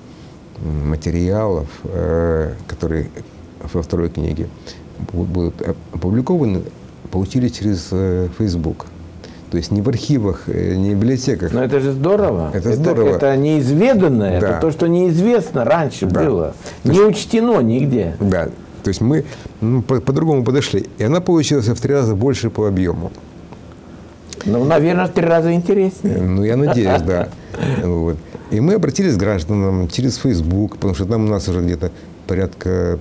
материалов, которые во второй книге будут опубликованы, получили через Facebook. То есть не в архивах, не в библиотеках. Но это же здорово. Это здорово. Это неизведанное, да. это то, что неизвестно раньше да. было. Не учтено нигде. Да. То есть мы по-другому подошли. И она получилась в 3 раза больше по объему. Ну, наверное, в 3 раза интереснее. Ну, я надеюсь, да. Вот. И мы обратились к гражданам через Facebook, потому что там у нас уже где-то порядка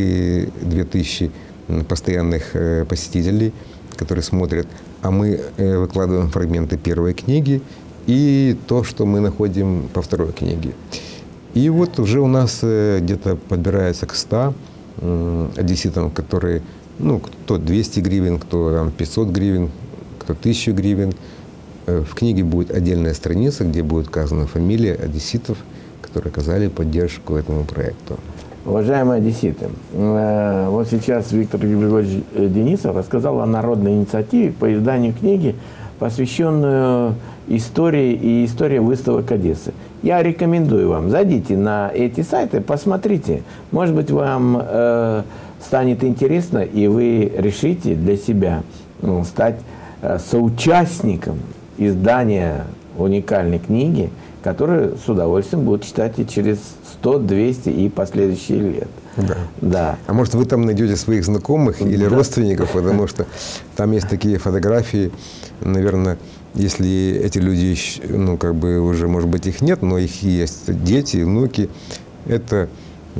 1500-2000 постоянных посетителей, которые смотрят. А мы выкладываем фрагменты первой книги и то, что мы находим по второй книге. И вот уже у нас где-то подбирается к 100 одесситам, которые, ну, кто 200 гривен, кто там 500 гривен, кто 1000 гривен. В книге будет отдельная страница, где будет указана фамилия одесситов, которые оказали поддержку этому проекту. Уважаемые одесситы, вот сейчас Виктор Григорьевич Денисов рассказал о народной инициативе по изданию книги, посвященную истории и истории выставок Одессы. Я рекомендую вам, зайдите на эти сайты, посмотрите. Может быть, вам станет интересно, и вы решите для себя стать соучастником издания уникальной книги, которую с удовольствием будут читать и через 100, 200 и последующие лет. Да. Да. А может, вы там найдете своих знакомых или родственников, потому что там есть такие фотографии, наверное, если эти люди, ну, как бы уже, может быть, их нет, но их есть дети, внуки. Это,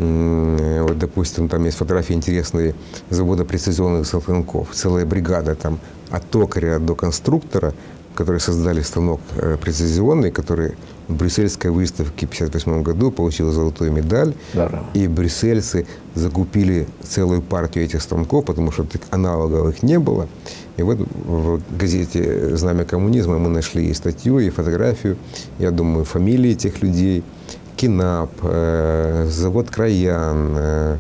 вот, допустим, там есть фотографии интересные завода прецизионных станков. Целая бригада там от токаря до конструктора, которые создали станок прецизионный, который в брюссельской выставке в 1958 году получил золотую медаль. Здорово. И брюссельцы закупили целую партию этих станков, потому что аналогов их не было. И вот в газете «Знамя коммунизма» мы нашли и статью, и фотографию, я думаю, фамилии этих людей. Кинап, завод «Краян»,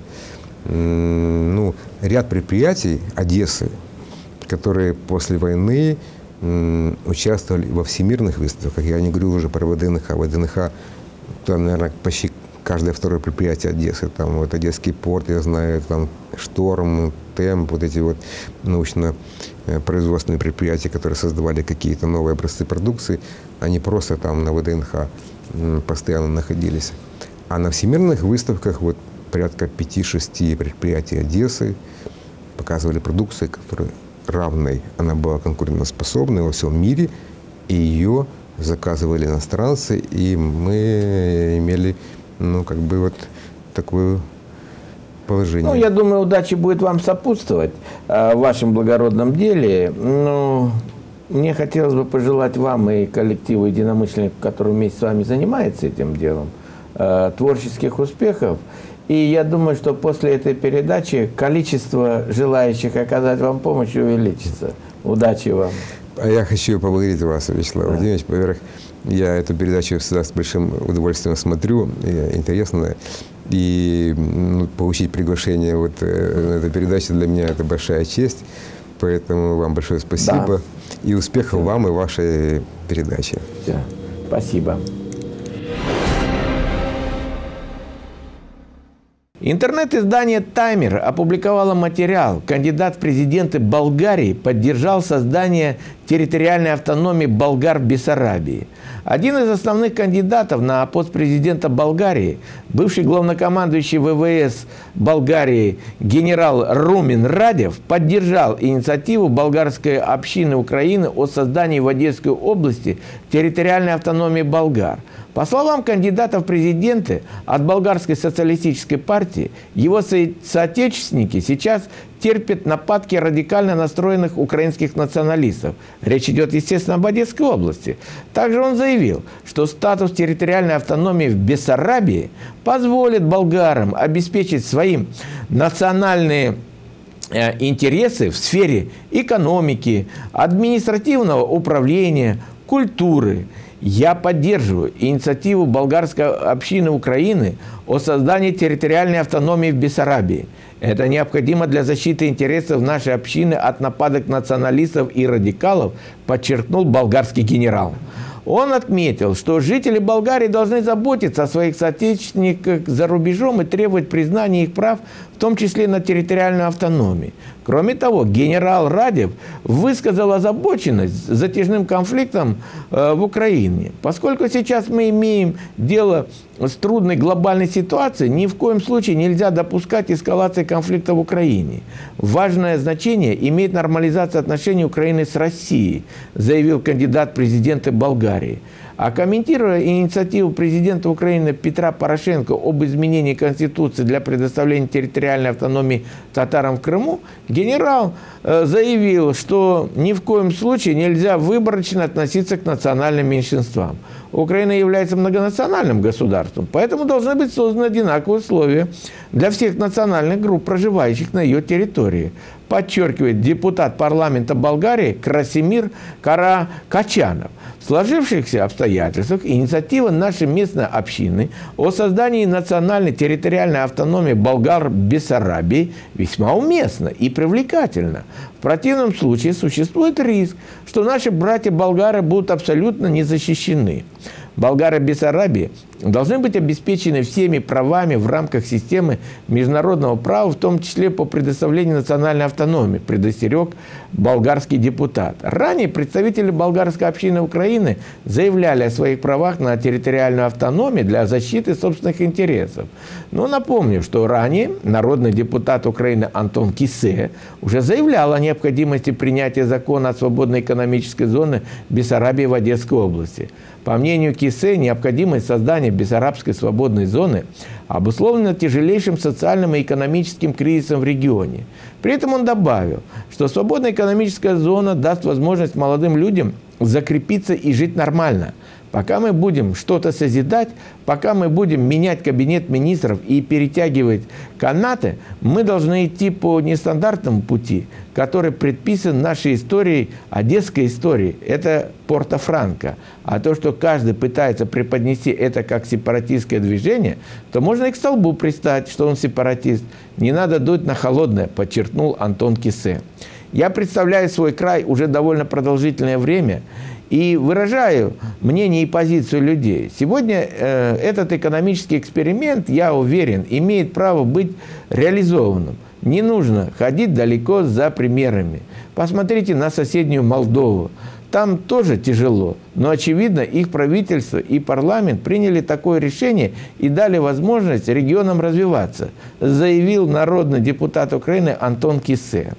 ну, ряд предприятий Одессы, которые после войны участвовали во всемирных выставках. Я не говорю уже про ВДНХ. ВДНХ, там, наверное, почти каждое второе предприятие Одессы. Там вот Одесский порт, я знаю, там Шторм, Темп, вот эти вот научно-производственные предприятия, которые создавали какие-то новые образцы продукции, они просто там на ВДНХ постоянно находились. А на всемирных выставках вот порядка 5-6 предприятий Одессы показывали продукцию, которая равной, она была конкурентоспособной во всем мире, и ее заказывали иностранцы, и мы имели, ну, как бы вот такое положение. Ну, я думаю, удача будет вам сопутствовать в вашем благородном деле. Но мне хотелось бы пожелать вам и коллективу единомышленников, который вместе с вами занимается этим делом, творческих успехов. И я думаю, что после этой передачи количество желающих оказать вам помощь увеличится. Удачи вам. А я хочу поблагодарить вас, Вячеслав Владимирович. Во-первых, я эту передачу всегда с большим удовольствием смотрю, интересно. И получить приглашение вот на эту передачу для меня это большая честь. Поэтому вам большое спасибо. Да. И успехов вам и вашей передаче. Все. Спасибо. Интернет-издание «Таймер» опубликовало материал. Кандидат в президенты Болгарии поддержал создание территориальной автономии болгар в Бессарабии. Один из основных кандидатов на пост президента Болгарии, бывший главнокомандующий ВВС Болгарии генерал Румен Радев, поддержал инициативу болгарской общины Украины о создании в Одесской области территориальной автономии болгар. По словам кандидата в президенты от Болгарской социалистической партии, его соотечественники сейчас терпят нападки радикально настроенных украинских националистов. Речь идет, естественно, об Одесской области. Также он заявил, что статус территориальной автономии в Бессарабии позволит болгарам обеспечить свои национальные интересы в сфере экономики, административного управления, культуры. Я поддерживаю инициативу болгарской общины Украины о создании территориальной автономии в Бессарабии. Это необходимо для защиты интересов нашей общины от нападок националистов и радикалов, подчеркнул болгарский генерал. Он отметил, что жители Болгарии должны заботиться о своих соотечественниках за рубежом и требовать признания их прав, в том числе на территориальную автономию. Кроме того, генерал Радев высказал озабоченность затяжным конфликтом в Украине. Поскольку сейчас мы имеем дело с трудной глобальной ситуацией, ни в коем случае нельзя допускать эскалации конфликта в Украине. Важное значение имеет нормализация отношений Украины с Россией, заявил кандидат в президенты Болгарии. А комментируя инициативу президента Украины Петра Порошенко об изменении Конституции для предоставления территориальной автономии татарам в Крыму, генерал заявил, что ни в коем случае нельзя выборочно относиться к национальным меньшинствам. Украина является многонациональным государством, поэтому должны быть созданы одинаковые условия для всех национальных групп, проживающих на ее территории, подчеркивает депутат парламента Болгарии Красимир Каракачанов. В сложившихся обстоятельствах инициатива нашей местной общины о создании национальной территориальной автономии Болгар-Бессарабии весьма уместна и привлекательна. В противном случае существует риск, что наши братья-болгары будут абсолютно не защищены. Болгары Бессарабии должны быть обеспечены всеми правами в рамках системы международного права, в том числе по предоставлению национальной автономии, предостерег болгарский депутат. Ранее представители болгарской общины Украины заявляли о своих правах на территориальную автономию для защиты собственных интересов. Но напомню, что ранее народный депутат Украины Антон Кисе уже заявлял о необходимости принятия закона о свободной экономической зоне Бессарабии в Одесской области. По мнению Кисе, необходимость создания Бессарабской свободной зоны обусловлена тяжелейшим социальным и экономическим кризисом в регионе. При этом он добавил, что свободная экономическая зона даст возможность молодым людям закрепиться и жить нормально. Пока мы будем что-то созидать, пока мы будем менять кабинет министров и перетягивать канаты, мы должны идти по нестандартному пути, который предписан нашей историей, одесской историей. Это Порто-Франко. А то, что каждый пытается преподнести это как сепаратистское движение, то можно и к столбу пристать, что он сепаратист. Не надо дуть на холодное, подчеркнул Антон Кисе. Я представляю свой край уже довольно продолжительное время и выражаю мнение и позицию людей. Сегодня этот экономический эксперимент, я уверен, имеет право быть реализованным. Не нужно ходить далеко за примерами. Посмотрите на соседнюю Молдову. Там тоже тяжело, но, очевидно, их правительство и парламент приняли такое решение и дали возможность регионам развиваться, заявил народный депутат Украины Антон Кисе.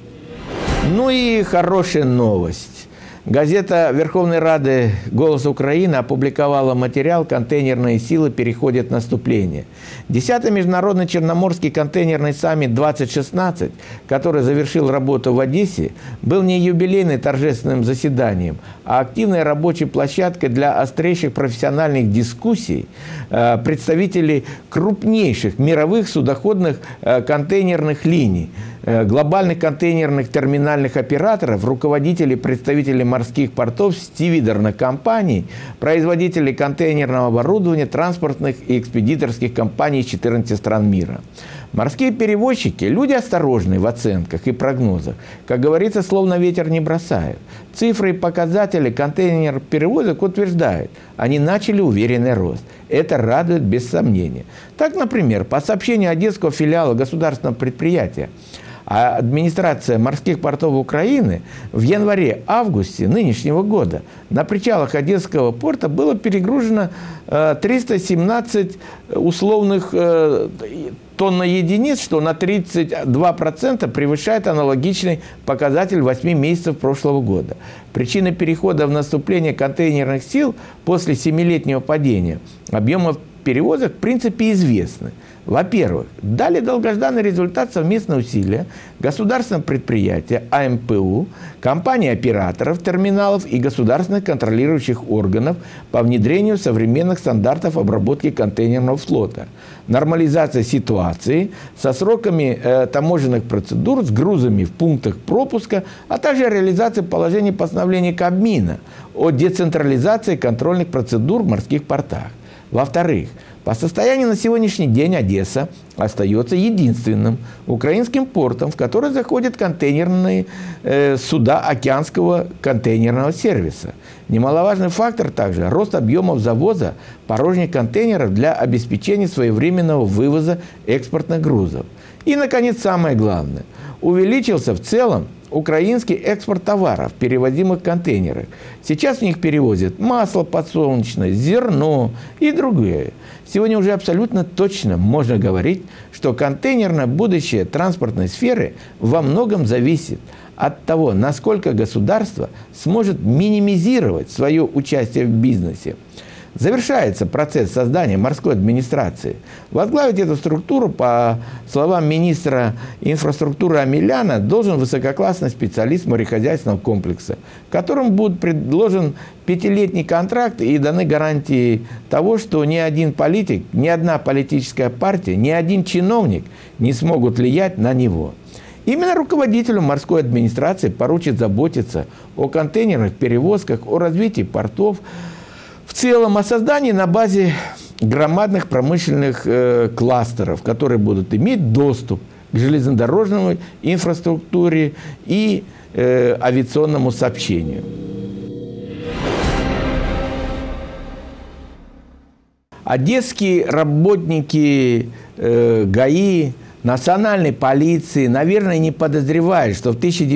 Ну и хорошая новость. Газета Верховной Рады «Голос Украины» опубликовала материал «Контейнерные силы переходят в наступление». 10-й международный Черноморский контейнерный саммит-2016, который завершил работу в Одессе, был не юбилейным торжественным заседанием, а активной рабочей площадкой для острейших профессиональных дискуссий представителей крупнейших мировых судоходных контейнерных линий, глобальных контейнерных терминальных операторов, руководителей, представителей морских портов, стивидерных компаний, производителей контейнерного оборудования, транспортных и экспедиторских компаний из 14 стран мира. Морские перевозчики – люди осторожные в оценках и прогнозах. Как говорится, словно ветер не бросают. Цифры и показатели контейнер-перевозок утверждают, они начали уверенный рост. Это радует без сомнения. Так, например, по сообщению одесского филиала государственного предприятия, администрация морских портов Украины в январе-августе нынешнего года на причалах Одесского порта было перегружено 317 условных тонн-единиц, что на 32% превышает аналогичный показатель 8 месяцев прошлого года. Причиной перехода в наступление контейнерных сил после 7-летнего падения объемов перевозок в принципе известны. Во-первых, дали долгожданный результат совместного усилия государственного предприятия АМПУ, компании операторов терминалов и государственных контролирующих органов по внедрению современных стандартов обработки контейнерного флота, нормализация ситуации со сроками таможенных процедур, с грузами в пунктах пропуска, а также реализация положений постановления Кабмина о децентрализации контрольных процедур в морских портах. Во-вторых, по состоянию на сегодняшний день Одесса остается единственным украинским портом, в который заходят контейнерные суда океанского контейнерного сервиса. Немаловажный фактор также – рост объемов завоза порожних контейнеров для обеспечения своевременного вывоза экспортных грузов. И, наконец, самое главное – увеличился в целом украинский экспорт товаров, перевозимых в контейнерах. Сейчас в них перевозят масло подсолнечное, зерно и другое. Сегодня уже абсолютно точно можно говорить, что контейнерное будущее транспортной сферы во многом зависит от того, насколько государство сможет минимизировать свое участие в бизнесе. Завершается процесс создания морской администрации. Возглавить эту структуру, по словам министра инфраструктуры Амеляна, должен высококлассный специалист морехозяйственного комплекса, которому будет предложен 5-летний контракт и даны гарантии того, что ни один политик, ни одна политическая партия, ни один чиновник не смогут влиять на него. Именно руководителю морской администрации поручат заботиться о контейнерных перевозках, о развитии портов, в целом о создании на базе громадных промышленных кластеров, которые будут иметь доступ к железнодорожной инфраструктуре и авиационному сообщению. Одесские работники ГАИ, национальной полиции, наверное, не подозревают, что в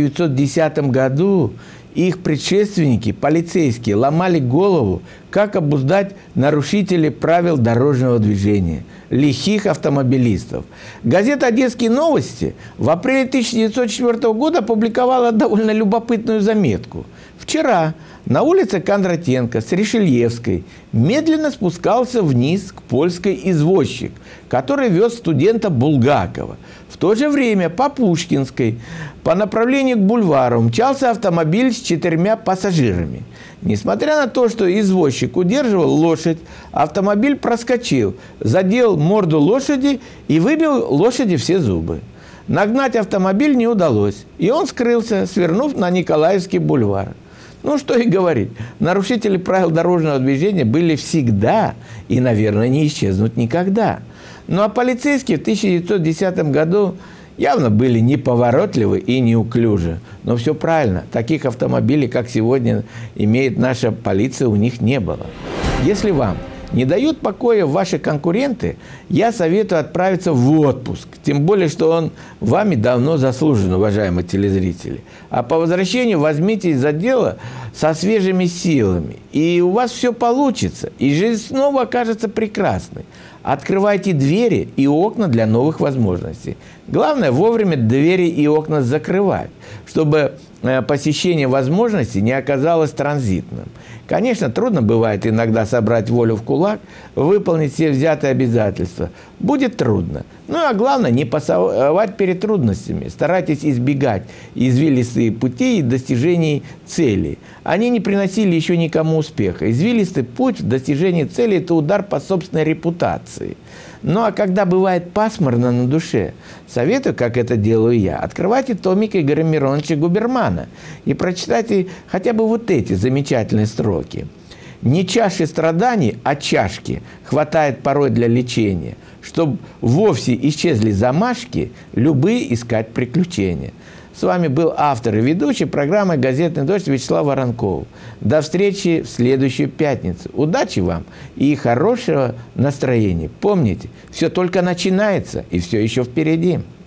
1910 году их предшественники, полицейские, ломали голову, как обуздать нарушителей правил дорожного движения, лихих автомобилистов. Газета «Одесские новости» в апреле 1904 года опубликовала довольно любопытную заметку. Вчера на улице Кондратенко с Ришельевской медленно спускался вниз к Польской извозчик, который вез студента Булгакова. В то же время по Пушкинской по направлению к бульвару мчался автомобиль с 4 пассажирами. Несмотря на то, что извозчик удерживал лошадь, автомобиль проскочил, задел морду лошади и выбил лошади все зубы. Нагнать автомобиль не удалось, и он скрылся, свернув на Николаевский бульвар. Ну, что и говорить, нарушители правил дорожного движения были всегда и, наверное, не исчезнут никогда. Ну, а полицейские в 1910 году явно были неповоротливы и неуклюжи. Но все правильно, таких автомобилей, как сегодня имеет наша полиция, у них не было. Если вам не дают покоя ваши конкуренты, я советую отправиться в отпуск. Тем более, что он вами давно заслужен, уважаемые телезрители. А по возвращению возьмитесь за дело со свежими силами. И у вас все получится. И жизнь снова окажется прекрасной. Открывайте двери и окна для новых возможностей. Главное, вовремя двери и окна закрывать, чтобы посещение возможностей не оказалось транзитным. Конечно, трудно бывает иногда собрать волю в кулак, выполнить все взятые обязательства. Будет трудно. Ну, а главное, не пасовать перед трудностями. Старайтесь избегать извилистые пути и достижений целей. Они не приносили еще никому успеха. Извилистый путь в достижении цели – это удар по собственной репутации. Ну, а когда бывает пасмурно на душе, советую, как это делаю я, открывайте томик Игоря Мироновича Губермана и прочитайте хотя бы вот эти замечательные строки. «Не чаши страданий, а чашки хватает порой для лечения, чтобы вовсе исчезли замашки, любые искать приключения». С вами был автор и ведущий программы «Газетный дождь» Вячеслав Воронков. До встречи в следующую пятницу. Удачи вам и хорошего настроения. Помните, все только начинается и все еще впереди.